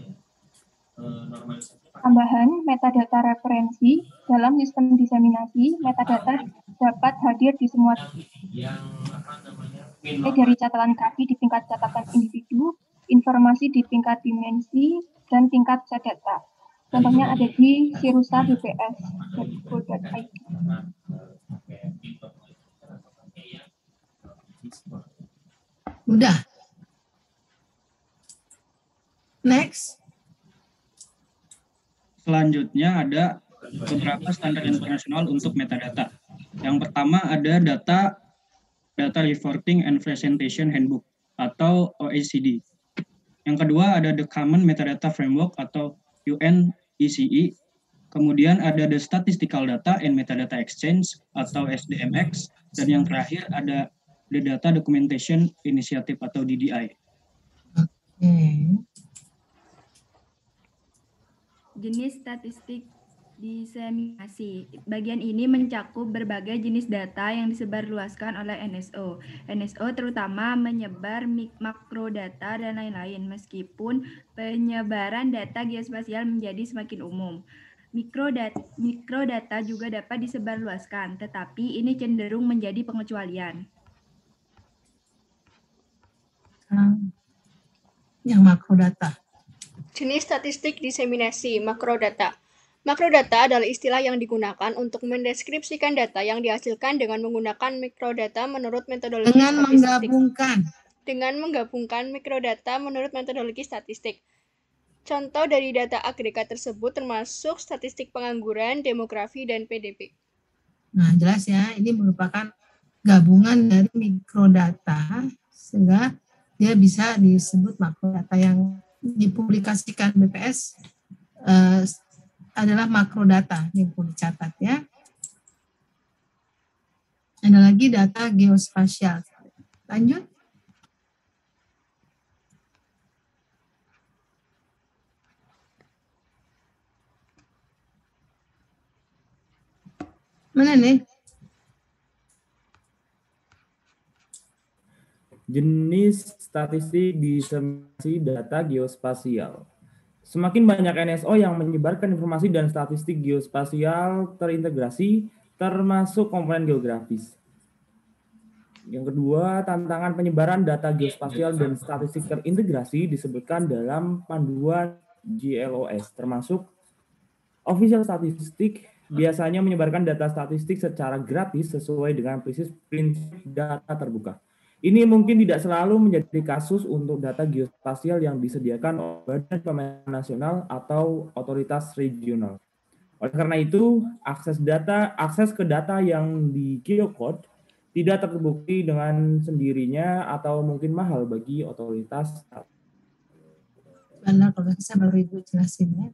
Tambahan metadata referensi dalam sistem diseminasi, metadata dapat hadir di semua mulai dari catatan kaki di tingkat catatan individu, informasi di tingkat dimensi, dan tingkat data. Contohnya ada di sirusa b p s dot go dot i d.
Udah. Next.
Selanjutnya ada beberapa standar internasional untuk metadata. Yang pertama ada data Data Reporting and Presentation Handbook atau O E C D. Yang kedua ada The Common Metadata Framework atau U N E C E. Kemudian ada The Statistical Data and Metadata Exchange atau S D M X. Dan yang terakhir ada The Data Documentation Initiative atau D D I.
Hmm.
Jenis statistik diseminasi. Bagian ini mencakup berbagai jenis data yang disebarluaskan oleh N S O. N S O terutama menyebar makrodata dan lain-lain, meskipun penyebaran data geospasial menjadi semakin umum. Mikrodata, mikrodata juga dapat disebarluaskan, tetapi ini cenderung menjadi pengecualian.
Hmm. Yang makrodata.
Jenis statistik diseminasi, makrodata. Makrodata adalah istilah yang digunakan untuk mendeskripsikan data yang dihasilkan dengan menggunakan mikrodata menurut metodologi
dengan
statistik.
menggabungkan
Dengan menggabungkan mikrodata menurut metodologi statistik. Contoh dari data agregat tersebut termasuk statistik pengangguran, demografi, dan P D B.
Nah, jelas ya, ini merupakan gabungan dari mikrodata sehingga dia bisa disebut makrodata. Yang dipublikasikan B P S uh, adalah makrodata yang perlu dicatat ya. Ada lagi data geospasial. Lanjut. Mana nih?
Jenis statistik diseminasi data geospasial. Semakin banyak N S O yang menyebarkan informasi dan statistik geospasial terintegrasi, termasuk komponen geografis. Yang kedua, tantangan penyebaran data geospasial dan statistik terintegrasi disebutkan dalam panduan G L O S, termasuk official statistik biasanya menyebarkan data statistik secara gratis sesuai dengan prinsip data terbuka. Ini mungkin tidak selalu menjadi kasus untuk data geospasial yang disediakan oleh Badan Pemetaan Nasional atau otoritas regional. Oleh karena itu, akses data, akses ke data yang di geocode tidak terbukti dengan sendirinya atau mungkin mahal bagi otoritas.
Benar, kalau saya baru Ibu jelasin ya.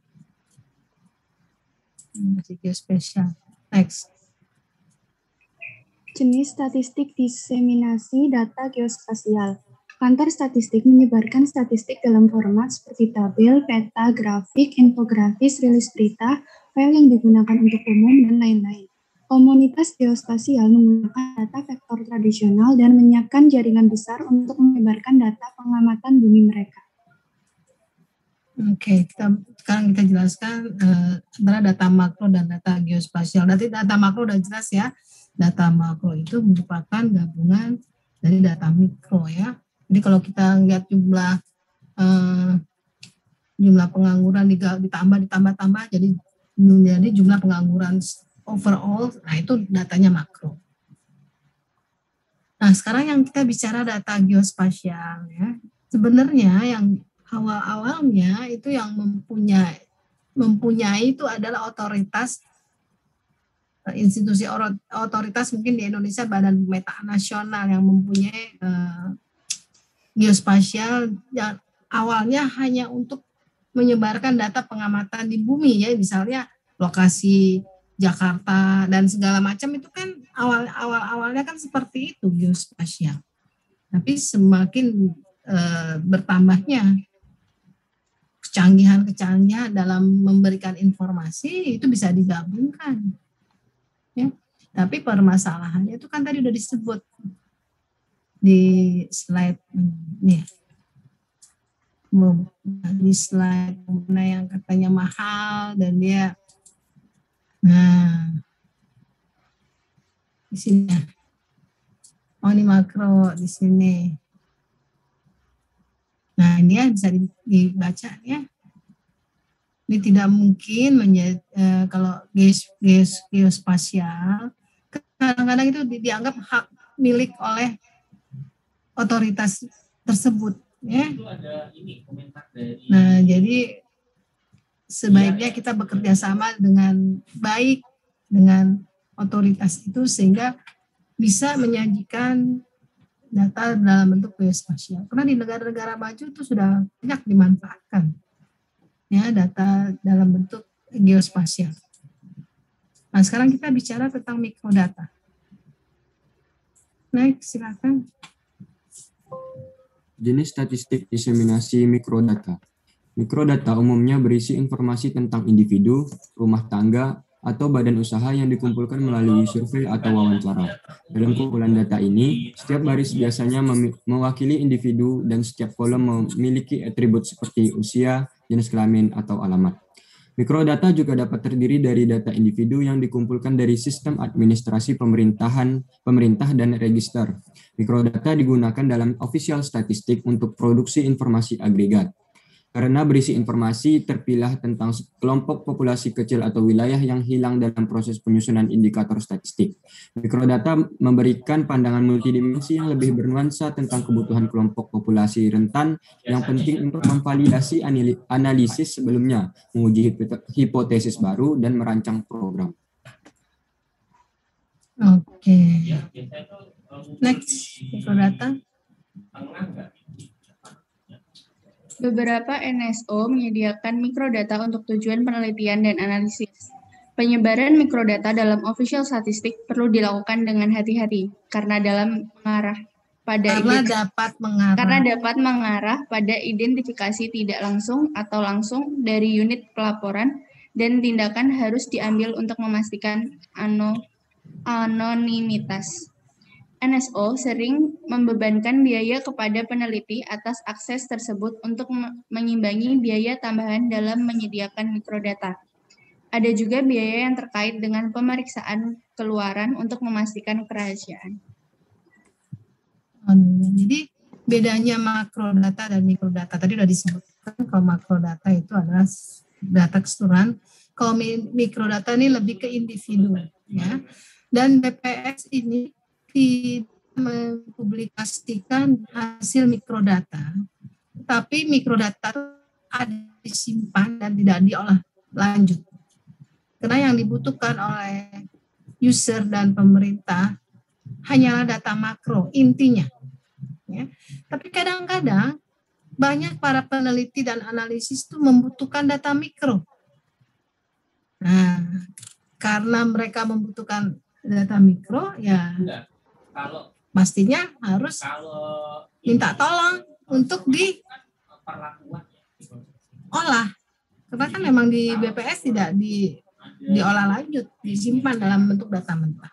Masih geospasial. Next.
Jenis statistik diseminasi data geospasial. Kantor statistik menyebarkan statistik dalam format seperti tabel, peta, grafik, infografis, rilis berita, file yang digunakan untuk umum, dan lain-lain. Komunitas geospasial menggunakan data vektor tradisional dan menyiapkan jaringan besar untuk menyebarkan data pengamatan bumi mereka.
Oke, kita, sekarang kita jelaskan uh, antara data makro dan data geospasial. Nanti data makro udah jelas ya. Data makro itu merupakan gabungan dari data mikro ya. Jadi kalau kita lihat jumlah uh, jumlah pengangguran ditambah ditambah tambah jadi menjadi jumlah pengangguran overall. Nah itu datanya makro. Nah sekarang yang kita bicara data geospasial ya. Sebenarnya yang awal-awalnya itu yang mempunyai mempunyai itu adalah otoritas institusi otoritas mungkin di Indonesia Badan Pemetaan Nasional yang mempunyai uh, geospasial yang awalnya hanya untuk menyebarkan data pengamatan di bumi ya, misalnya lokasi Jakarta dan segala macam itu kan awal awal awalnya kan seperti itu geospasial. Tapi semakin uh, bertambahnya kecanggihan-kecanggihan dalam memberikan informasi itu bisa digabungkan. Ya. Tapi permasalahannya itu kan tadi udah disebut di slide nih. Di slide mana yang katanya mahal dan dia nah di sini. Oh ini makro di sini. Nah ini ya bisa dibaca ya. Ini tidak mungkin menjadi eh, kalau geos, geos, geospasial kadang-kadang itu di, dianggap hak milik oleh otoritas tersebut ya. Nah jadi sebaiknya kita bekerja sama dengan baik dengan otoritas itu sehingga bisa menyajikan data dalam bentuk geospasial. Karena di negara-negara maju itu sudah banyak dimanfaatkan ya data dalam bentuk geospasial. Nah sekarang kita bicara tentang mikrodata. Next, silakan.
Jenis statistik diseminasi mikrodata. Mikrodata umumnya berisi informasi tentang individu, rumah tangga, atau badan usaha yang dikumpulkan melalui survei atau wawancara. Dalam kumpulan data ini, setiap baris biasanya mewakili individu dan setiap kolom memiliki atribut seperti usia, jenis kelamin, atau alamat. Mikrodata juga dapat terdiri dari data individu yang dikumpulkan dari sistem administrasi pemerintahan, pemerintah, dan register. Mikrodata digunakan dalam official statistik untuk produksi informasi agregat. Karena berisi informasi terpilah tentang kelompok populasi kecil atau wilayah yang hilang dalam proses penyusunan indikator statistik. Mikrodata memberikan pandangan multidimensi yang lebih bernuansa tentang kebutuhan kelompok populasi rentan yang penting untuk memvalidasi analisis sebelumnya, menguji hipotesis baru, dan merancang program.
Oke. Next, mikrodata.
Beberapa N S O menyediakan mikrodata untuk tujuan penelitian dan analisis. Penyebaran mikrodata dalam official statistik perlu dilakukan dengan hati-hati karena dalam mengarah pada
karena dapat mengarah
karena dapat mengarah pada identifikasi tidak langsung atau langsung dari unit pelaporan dan tindakan harus diambil untuk memastikan ano, anonimitas. N S O sering membebankan biaya kepada peneliti atas akses tersebut untuk mengimbangi biaya tambahan dalam menyediakan mikrodata. Ada juga biaya yang terkait dengan pemeriksaan keluaran untuk memastikan kerahasiaan.
Jadi bedanya makrodata dan mikrodata tadi sudah disebutkan. Kalau makrodata itu adalah data keseluruhan, kalau mikrodata ini lebih ke individu, ya. Dan B P S ini tidak mempublikasikan hasil mikrodata, tapi mikrodata itu ada disimpan dan tidak diolah lanjut. Karena yang dibutuhkan oleh user dan pemerintah hanyalah data makro intinya. Ya. Tapi kadang-kadang banyak para peneliti dan analisis itu membutuhkan data mikro. Nah, karena mereka membutuhkan data mikro, ya
Enggak. Kalau
pastinya harus
kalau
minta tolong untuk
perlakuan
diolah. Karena kan memang di B P S tidak di, diolah lanjut, disimpan dalam bentuk data mentah.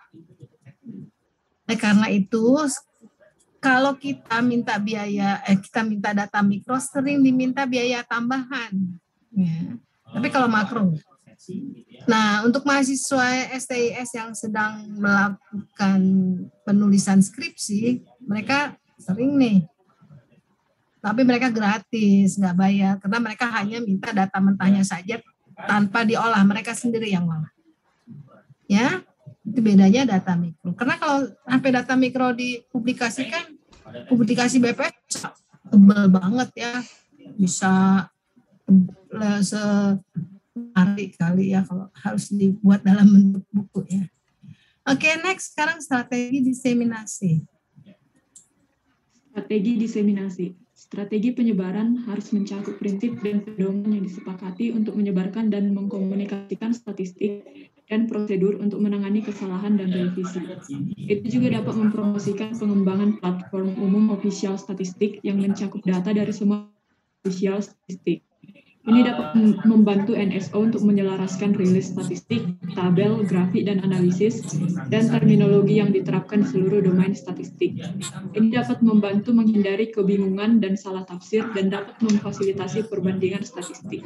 Nah, karena itu kalau kita minta biaya, eh kita minta data mikro sering diminta biaya tambahan. Ya. Tapi kalau makro, nah untuk mahasiswa S T I S yang sedang melakukan penulisan skripsi, mereka sering nih, tapi mereka gratis, nggak bayar, karena mereka hanya minta data mentahnya saja tanpa diolah, mereka sendiri yang ngolah. Ya, itu bedanya data mikro. Karena kalau sampai data mikro dipublikasikan, publikasi B P S tebal banget ya, bisa se hari kali ya kalau harus dibuat dalam bentuk buku ya. Oke, okay, next sekarang strategi diseminasi.
Strategi diseminasi. Strategi penyebaran harus mencakup prinsip dan pedoman yang disepakati untuk menyebarkan dan mengkomunikasikan statistik dan prosedur untuk menangani kesalahan dan revisi. Itu juga dapat mempromosikan pengembangan platform umum official statistik yang mencakup data dari semua official statistik. Ini dapat membantu N S O untuk menyelaraskan rilis statistik, tabel, grafik, dan analisis, dan terminologi yang diterapkan di seluruh domain statistik. Ini dapat membantu menghindari kebingungan dan salah tafsir, dan dapat memfasilitasi perbandingan statistik.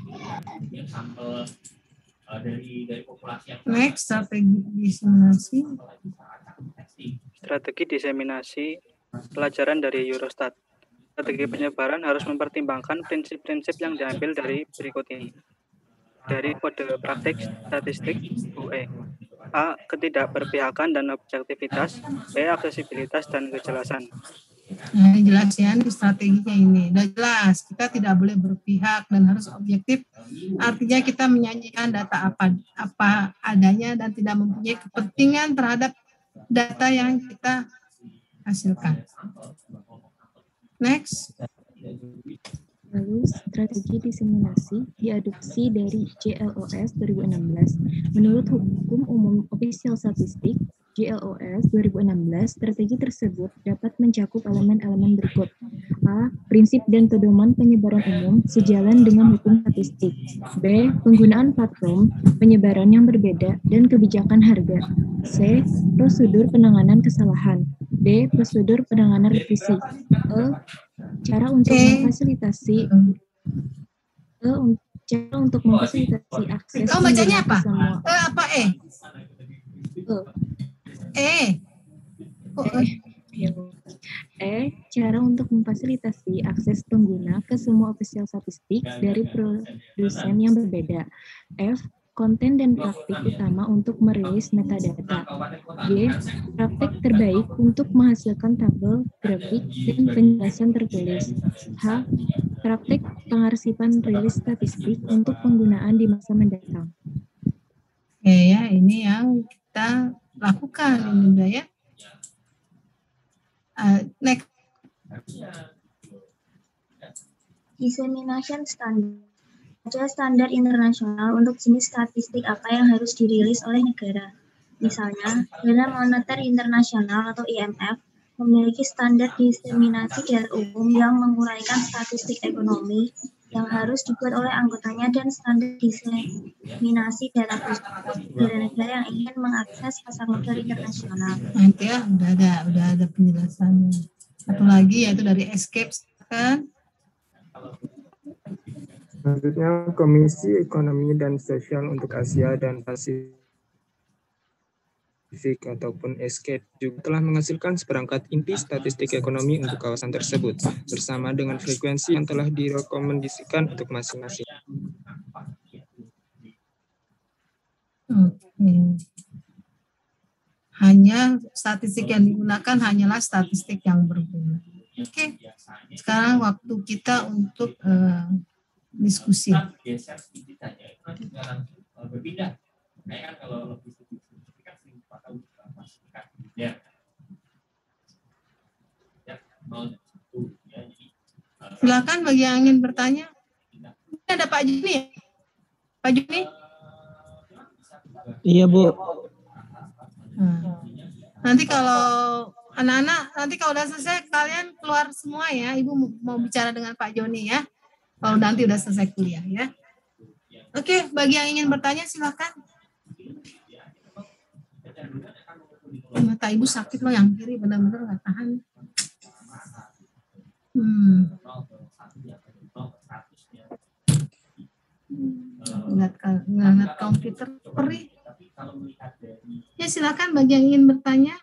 Next, strategi diseminasi.
Strategi diseminasi pelajaran dari Eurostat. Strategi penyebaran harus mempertimbangkan prinsip-prinsip yang diambil dari berikut ini. Dari kode praktik statistik U E. A. Ketidakberpihakan dan objektivitas. B. Aksesibilitas dan kejelasan.
Nah, jelas ya, ini strateginya ini. Udah jelas, kita tidak boleh berpihak dan harus objektif. Artinya kita menyajikan data apa, apa adanya dan tidak mempunyai kepentingan terhadap data yang kita hasilkan. Next.
Lalu strategi diseminasi diadopsi dari J L O S dua ribu enam belas. Menurut Hukum Umum Official Statistik J L O S dua ribu enam belas, strategi tersebut dapat mencakup elemen-elemen berikut. A. Prinsip dan pedoman penyebaran umum sejalan dengan hukum statistik. B. Penggunaan platform penyebaran yang berbeda dan kebijakan harga. C. Prosedur penanganan kesalahan. D. Prosedur penanganan revisi. E. Cara untuk memfasilitasi E. Cara untuk memfasilitasi akses.
Kau bacanya apa?
Semua.
E apa E?
E.
E. Oh,
E. E. Cara untuk memfasilitasi akses pengguna ke semua official statistik dari produsen yang berbeda. F. Konten dan praktik utama untuk merilis metadata. G. Praktik terbaik untuk menghasilkan tabel, grafik, dan penjelasan tertulis. H. Praktik pengarsipan rilis statistik untuk penggunaan di masa mendatang.
Oke ya, ini yang kita lakukan ini udah ya. Uh, next.
Dissemination standard. Ada standar internasional untuk jenis statistik apa yang harus dirilis oleh negara. Misalnya, Dana Moneter Internasional atau I M F memiliki standar diseminasi data umum yang menguraikan statistik ekonomi yang harus dibuat oleh anggotanya dan standar diseminasi data khusus negara-negara yang ingin mengakses pasar modal internasional.
Nanti ya, udah ada, udah ada penjelasannya. Satu lagi yaitu dari Escape kan?
Selanjutnya, Komisi Ekonomi dan Sosial untuk Asia dan Pasifik ataupun ESCAPE juga telah menghasilkan seperangkat inti statistik ekonomi untuk kawasan tersebut bersama dengan frekuensi yang telah direkomendasikan untuk masing-masing.
Oke. Hanya statistik yang digunakan hanyalah statistik yang berguna. Oke. Sekarang waktu kita untuk uh, diskusi.
Geser sedikit saja, itu jangan berpindah. Nah, kan kalau lebih sedikit kan sering pakai masukan ya. Ya, nol satu ya. Jadi
silakan bagi yang ingin bertanya. Ini ada Pak Juni. Pak Juni?
Iya, Bu.
Nah, nanti kalau anak-anak, nanti kalau udah selesai kalian keluar semua ya. Ibu mau bicara dengan Pak Joni ya. Kalau nanti udah selesai kuliah ya. Oke, bagi yang ingin bertanya silakan. Mata ibu sakit loh yang kiri, benar-benar nggak tahan. Hmm. Lihat, lihat komputer perih. Ya silakan bagi yang ingin bertanya.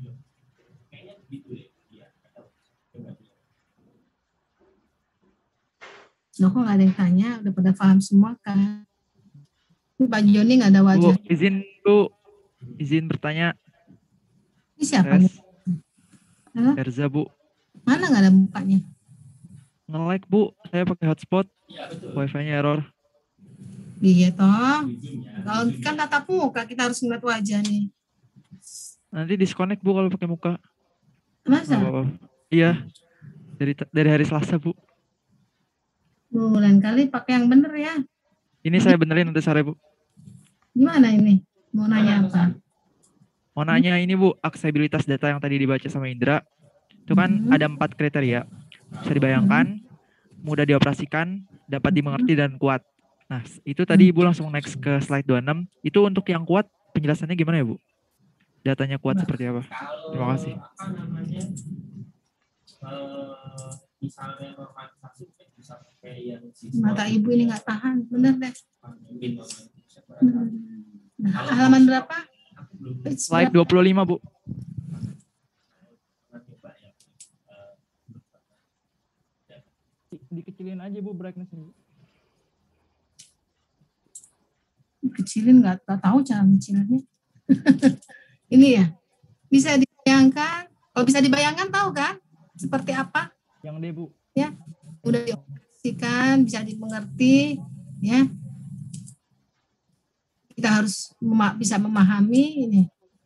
Loh, kok nggak ada yang tanya? Udah pada paham semua kan? Ini Pak Joni nggak ada wajah.
Bu, izin Bu, izin bertanya.
Ini siapa nih?
Erza Bu.
Mana nggak ada mukanya?
Nge-like Bu, saya pakai hotspot. Wifi-nya error.
Iya toh. Kalau kan tatap muka kita harus ngeliat wajah nih.
Nanti disconnect Bu kalau pakai muka.
Masa?
Oh, iya. Dari dari hari Selasa Bu.
Bu, lain kali pakai yang bener ya.
Ini saya benerin nanti sore Bu.
Gimana ini? Mau nanya apa?
Mau nanya ini Bu, aksesibilitas data yang tadi dibaca sama Indra. Itu kan hmm. ada empat kriteria. Bisa dibayangkan, hmm. mudah dioperasikan, dapat dimengerti dan kuat. Nah, itu tadi Ibu langsung next ke slide dua puluh enam. Itu untuk yang kuat penjelasannya gimana ya, Bu? Datanya kuat seperti apa? Terima kasih.
Mata Ibu ini nggak tahan, bener deh. Nah, halaman berapa?
Slide dua puluh lima, Bu. Dikecilin aja, Bu, brightness-nya.
Kecilin, nggak tahu cara kecilinnya. Ini ya, bisa dibayangkan. Kalau bisa dibayangkan, tahu kan? Seperti apa?
Yang D, Bu.
Ya, udah dioperasikan, bisa dimengerti, ya. Kita harus mema bisa memahami ini.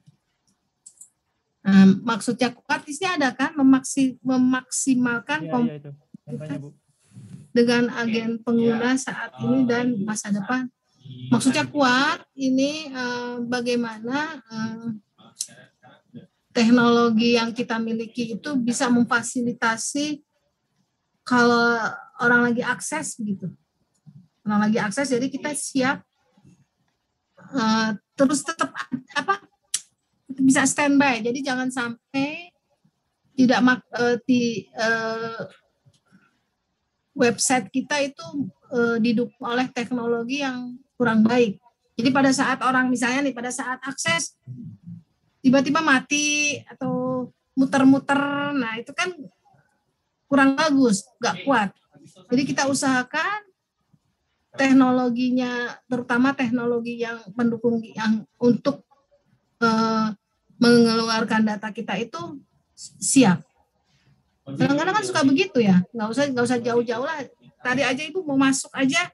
Nah, maksudnya kuat di sini ada kan memaksi memaksimalkan
ya, ya, itu. Contohnya, Bu.
Dengan agen pengguna saat ini dan masa depan. Maksudnya kuat ini eh, bagaimana eh, teknologi yang kita miliki itu bisa memfasilitasi kalau orang lagi akses begitu. Orang lagi akses, jadi kita siap uh, terus tetap apa bisa standby. Jadi jangan sampai tidak uh, di uh, website kita itu uh, didukung oleh teknologi yang kurang baik. Jadi pada saat orang misalnya nih pada saat akses tiba-tiba mati atau muter-muter, nah itu kan kurang bagus, nggak kuat. Jadi kita usahakan teknologinya, terutama teknologi yang mendukung yang untuk uh, mengeluarkan data kita itu siap. Kadang-kadang kan suka begitu ya, nggak usah nggak usah jauh-jauh lah. Tadi aja Ibu mau masuk aja,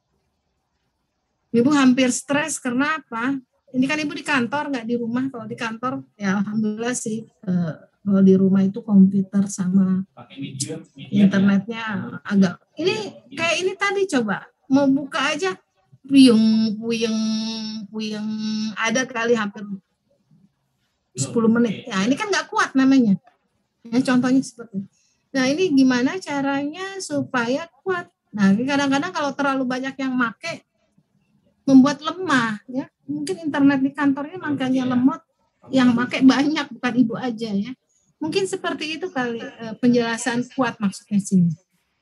Ibu hampir stres karena apa? Ini kan Ibu di kantor, nggak di rumah. Kalau di kantor, ya alhamdulillah sih. Eh, kalau di rumah itu komputer sama internetnya agak. Ini kayak ini tadi coba mau buka aja, puyeng, puyeng, puyeng. Ada kali hampir sepuluh menit. Ya ini kan nggak kuat namanya. Ya, contohnya seperti. Nah ini gimana caranya supaya kuat? Nah kadang-kadang kalau terlalu banyak yang make, membuat lemah ya. Mungkin internet di kantornya makanya lemot, yang pakai banyak bukan Ibu aja ya. Mungkin seperti itu kali eh, penjelasan kuat maksudnya sini.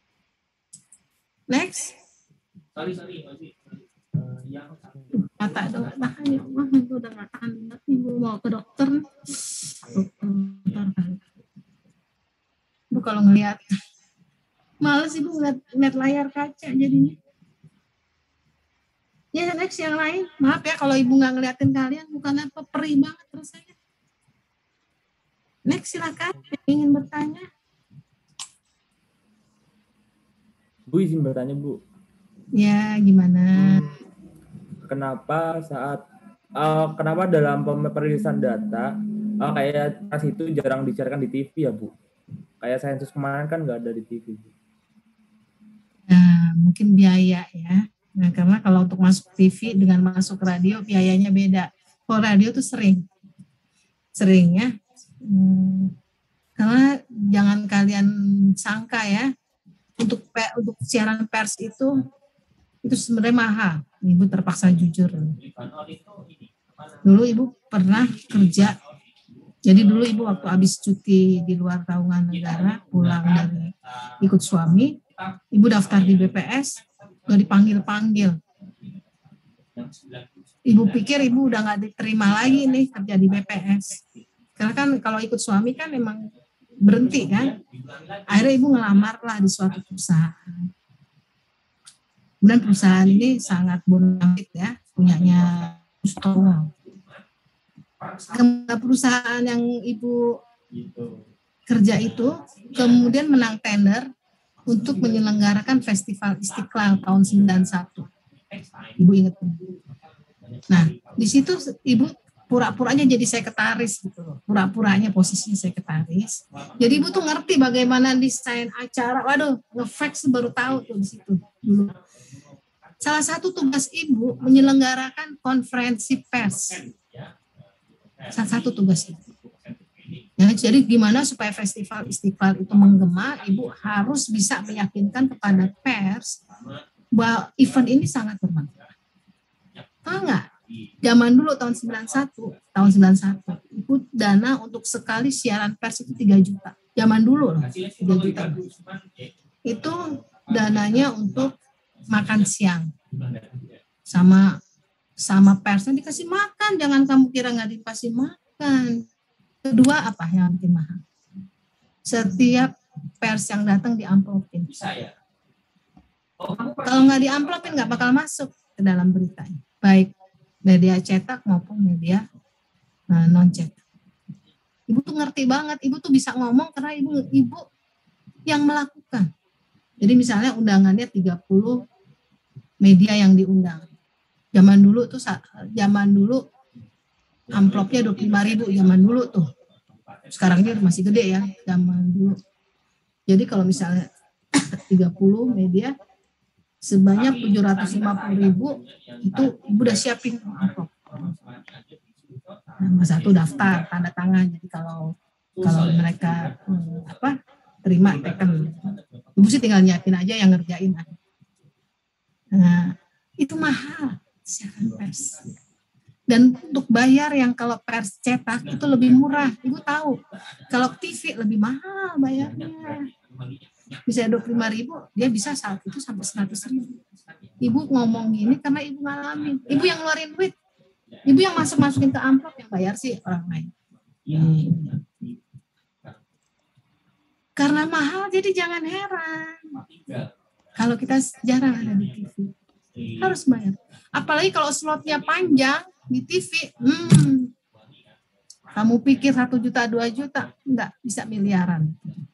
Next.
Sorry, sorry, yang
mata dong, tahan ya Allah, Ibu udah nggak tahan, Ibu mau ke dokter. Dokter kan. Ibu kalau ngelihat, males Ibu ngeliat, ngeliat layar kaca jadinya. Ya next yang lain, maaf ya kalau Ibu nggak ngeliatin kalian, bukan apa perih banget rasanya. Next silakan, yang ingin bertanya.
Bu izin bertanya Bu.
Ya gimana?
Hmm, kenapa saat uh, kenapa dalam perilisan data uh, kayak tas itu jarang disiarkan di T V ya Bu? Kayak sensus kemarin kan nggak ada di T V. Bu.
Nah mungkin biaya ya. Nah, karena kalau untuk masuk T V dengan masuk radio biayanya beda. Kalau radio tuh sering, sering ya. Hmm, karena jangan kalian sangka ya, untuk untuk siaran pers itu itu sebenarnya mahal. Ibu terpaksa jujur. Dulu Ibu pernah kerja. Jadi dulu Ibu waktu habis cuti di luar naungan negara, pulang dari ikut suami, Ibu daftar di B P S. Udah dipanggil-panggil. Ibu pikir Ibu udah nggak diterima lagi nih kerja di B P S. Karena kan kalau ikut suami kan memang berhenti kan. Akhirnya Ibu ngelamar lah di suatu perusahaan. Kemudian perusahaan ini sangat bonafit ya, punyanya Gustowo. Perusahaan yang Ibu kerja itu kemudian menang tender untuk menyelenggarakan Festival Istiqlal tahun sembilan puluh satu. Ibu ingat. Nah, di situ Ibu pura-puranya jadi sekretaris gitu loh. Pura-puranya posisinya sekretaris. Jadi Ibu tuh ngerti bagaimana desain acara. Waduh, nge-fax baru tahu tuh di situ dulu. Salah satu tugas Ibu menyelenggarakan konferensi pers. Salah satu tugas Ibu. Ya, jadi gimana supaya festival Istiqlal itu menggema, Ibu harus bisa meyakinkan kepada pers bahwa event ini sangat bermanfaat. Tahu nggak? Zaman dulu tahun sembilan puluh satu, tahun sembilan puluh satu, Ibu dana untuk sekali siaran pers itu tiga juta. Zaman dulu loh, tiga juta. Itu dananya untuk makan siang. Sama sama persnya dikasih makan, jangan kamu kira nggak dikasih makan. Kedua apa yang bikin mahal? Setiap pers yang datang diamplopin. Kalau nggak diamplopin nggak bakal masuk ke dalam beritanya. Baik media cetak maupun media uh, non cetak. Ibu tuh ngerti banget. Ibu tuh bisa ngomong karena ibu ibu yang melakukan. Jadi misalnya undangannya tiga puluh media yang diundang. Zaman dulu tuh zaman dulu amplopnya dua puluh lima ribu zaman dulu tuh. Sekarang dia masih gede ya, zaman dulu. Jadi kalau misalnya tiga puluh media, sebanyak tujuh ratus lima puluh ribu, itu Ibu udah siapin amplop. Nah, satu daftar, tanda tangan. Jadi kalau kalau mereka hmm, apa terima, teken. Ibu sih tinggal nyiapin aja yang ngerjain. Nah, itu mahal siaran pers. Dan untuk bayar yang kalau pers cetak itu lebih murah. Ibu tahu, kalau T V lebih mahal bayarnya. Bisa dua puluh lima ribu, dia bisa saat itu sampai seratus ribu. Ibu ngomong gini karena Ibu ngalamin. Ibu yang ngeluarin duit. Ibu yang masuk-masukin ke amplop, yang bayar sih orang lain. Hmm. Karena mahal, jadi jangan heran. Kalau kita jarang ada di T V. Harus bayar. Apalagi kalau slotnya panjang di T V, hmm, kamu pikir satu juta, dua juta, enggak, bisa miliaran.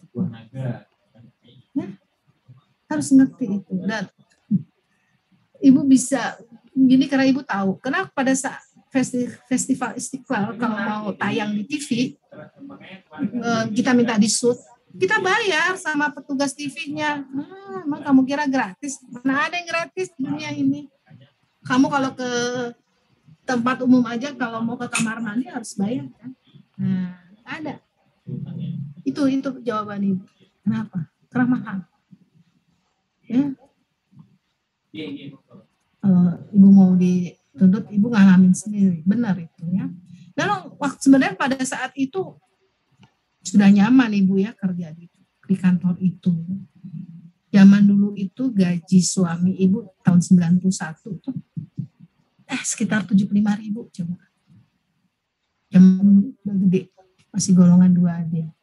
Ya, harus ngerti itu. Dan Ibu bisa, gini karena Ibu tahu, kenapa pada saat festival Istiqlal, kalau mau tayang di T V, kita minta di shoot, kita bayar sama petugas T V-nya. Hmm, emang kamu kira gratis? Mana ada yang gratis di dunia ini? Kamu kalau ke tempat umum aja, kalau mau ke kamar mandi harus bayar kan? Nah, ada. Itu itu jawaban Ibu. Kenapa? Karena mahal. Ya. Kalau Ibu mau dituntut, Ibu ngalamin sendiri. Benar itu ya. Dan waktu sebenarnya pada saat itu sudah nyaman Ibu ya kerja di, di kantor itu. Zaman dulu itu gaji suami Ibu tahun sembilan puluh satu tuh eh sekitar tujuh puluh lima ribu coba. Yang udah gede, masih golongan dua A D.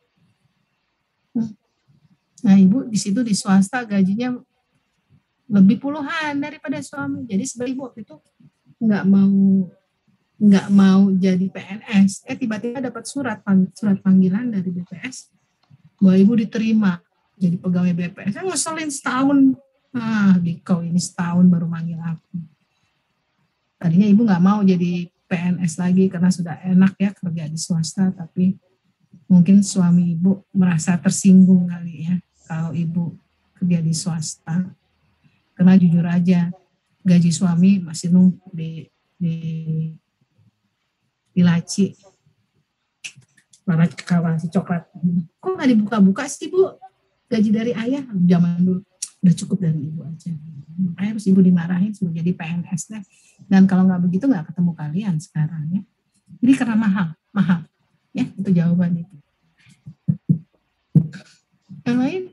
Nah Ibu di situ di swasta gajinya lebih puluhan daripada suami. Jadi sebenarnya Ibu waktu itu nggak mau nggak mau jadi P N S. Eh tiba-tiba dapat surat surat panggilan dari B P S bahwa Ibu diterima jadi pegawai B P S. Saya ngeselin setahun. Ah, Diko ini setahun baru manggil aku. Tadinya Ibu nggak mau jadi P N S lagi karena sudah enak ya kerja di swasta, tapi mungkin suami Ibu merasa tersinggung kali ya kalau Ibu kerja di swasta. Karena jujur aja gaji suami masih numpuk di di di laci. Warna kawan si coklat. Kok nggak dibuka-buka sih Bu? Gaji dari ayah zaman dulu udah cukup dari Ibu aja. Makanya harus Ibu dimarahin suruh jadi P N S deh. Dan kalau nggak begitu nggak ketemu kalian sekarang ya. Jadi karena mahal, mahal. Ya itu jawaban itu. Yang lain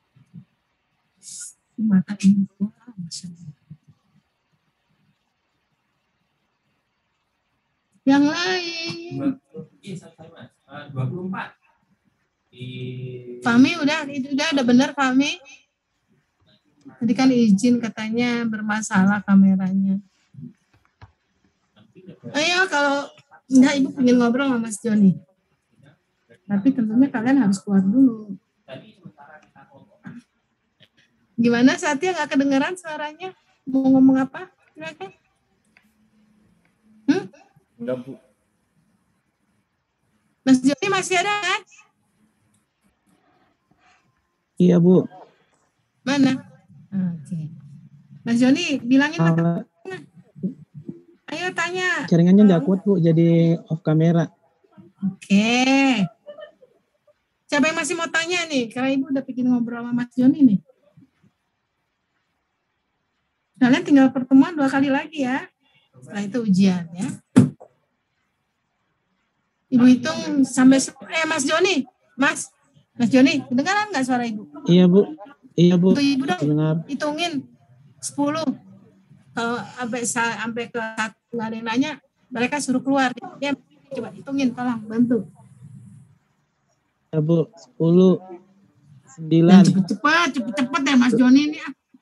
mata ini wah, Masya Allah. Yang lain
dua puluh empat.
Fahmi udah itu udah ada benar Fahmi. Tadi kan izin katanya bermasalah kameranya. Ayo kalau enggak Ibu pengen ngobrol sama Mas Joni. Tapi tentunya kalian harus keluar dulu. Gimana Satya nggak kedengeran suaranya? Mau ngomong apa? Silakan. Hmm?
Enggak Bu.
Mas Joni masih ada kan?
Iya Bu.
Mana? Oke. Mas Joni bilangin uh, ayo tanya.
Jaringannya nggak kuat Bu, jadi off kamera.
Oke. Siapa yang masih mau tanya nih? Karena Ibu udah bikin ngobrol sama Mas Joni nih. Kalian tinggal pertemuan dua kali lagi ya. Setelah itu ujian ya. Ibu hitung sampai, eh Mas Joni, Mas, Mas Joni, kedengaran nggak suara Ibu?
Iya Bu, iya Bu.
Untuk Ibu dong,
Dengar.
hitungin sepuluh. Kalau sampai sampai ke satu nggak ada yang nanya, mereka suruh keluar. Ya, coba hitungin, tolong bantu.
Ya Bu, sepuluh, sembilan.
Cepet-cepet, cepet-cepet ya Mas Joni ini.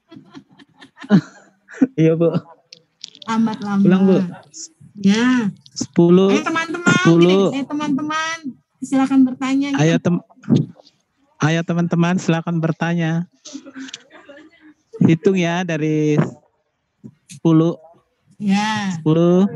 Iya Bu.
Lambat-lambat.
Pulang Bu.
Ya.
Sepuluh.
Ayo teman-teman,
sepuluh.
gini, ayo teman-teman, silakan bertanya. Gitu.
Ayo tem, ayo teman-teman silakan bertanya. Hitung ya dari sepuluh.
Ya.
Sepuluh.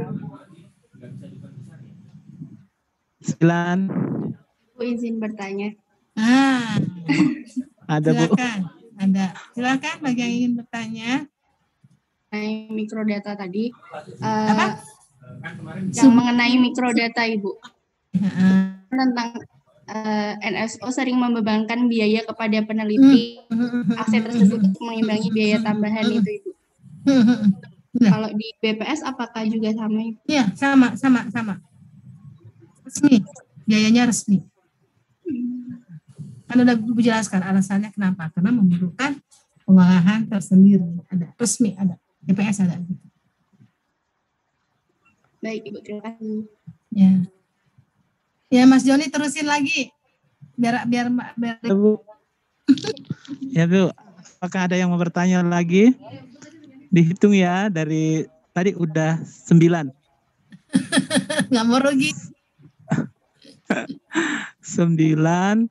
Sembilan.
Bu izin bertanya.
Ah.
Ada Bu.
Silakan, ada. Silakan bagi yang ingin bertanya.
Mengenai mikrodata tadi. Uh,
Apa?
Yang mengenai mikrodata Ibu. Uh. Tentang uh, N S O sering membebankan biaya kepada peneliti. Akses tersebut untuk mengimbangi biaya tambahan itu Ibu. Kalau di B P S apakah juga sama Ibu?
Iya, sama, sama, sama. Resmi, biayanya resmi. Kan udah Ibu jelaskan alasannya kenapa. Karena memerlukan pengolahan tersendiri. Ada, resmi ada. B P S ada.
Baik Ibu, terima kasih.
Ya. Ya Mas Joni terusin lagi. Biar biar biar.
Ya Bu. Ya Bu, apakah ada yang mau bertanya lagi? Dihitung ya dari tadi udah sembilan.
Nggak mau rugi.
Sembilan.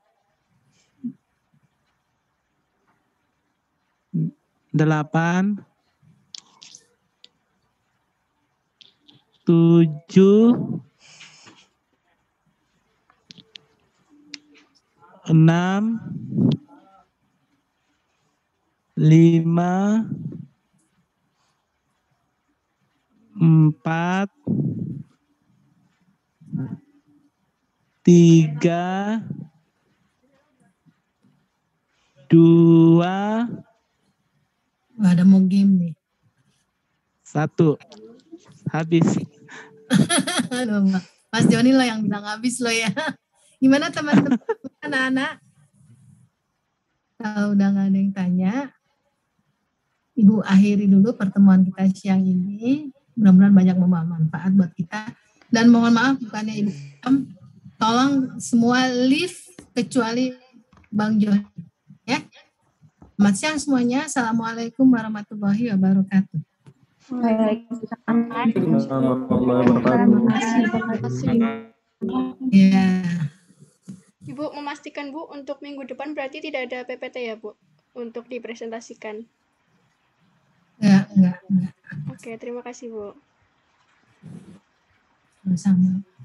Delapan. Tujuh. Enam. Lima. Empat. Tiga. Dua.
Nggak ada mau game nih.
Satu. Habis.
Aduh, Mas Joni lah yang bilang habis lo ya. Gimana teman-teman anak-anak? Kalau udah nggak ada yang tanya, Ibu akhiri dulu pertemuan kita siang ini. Mudah-mudahan banyak membawa manfaat buat kita. Dan mohon maaf bukannya Ibu, tolong semua leave kecuali Bang Joni. Ya. Selamat siang semuanya. Assalamualaikum warahmatullahi wabarakatuh.
Waalaikumsalam.
Ya.
Ibu memastikan Bu untuk minggu depan berarti tidak ada P P T ya Bu untuk dipresentasikan.
Enggak, enggak, enggak.
Oke, terima kasih Bu.
Sama-sama.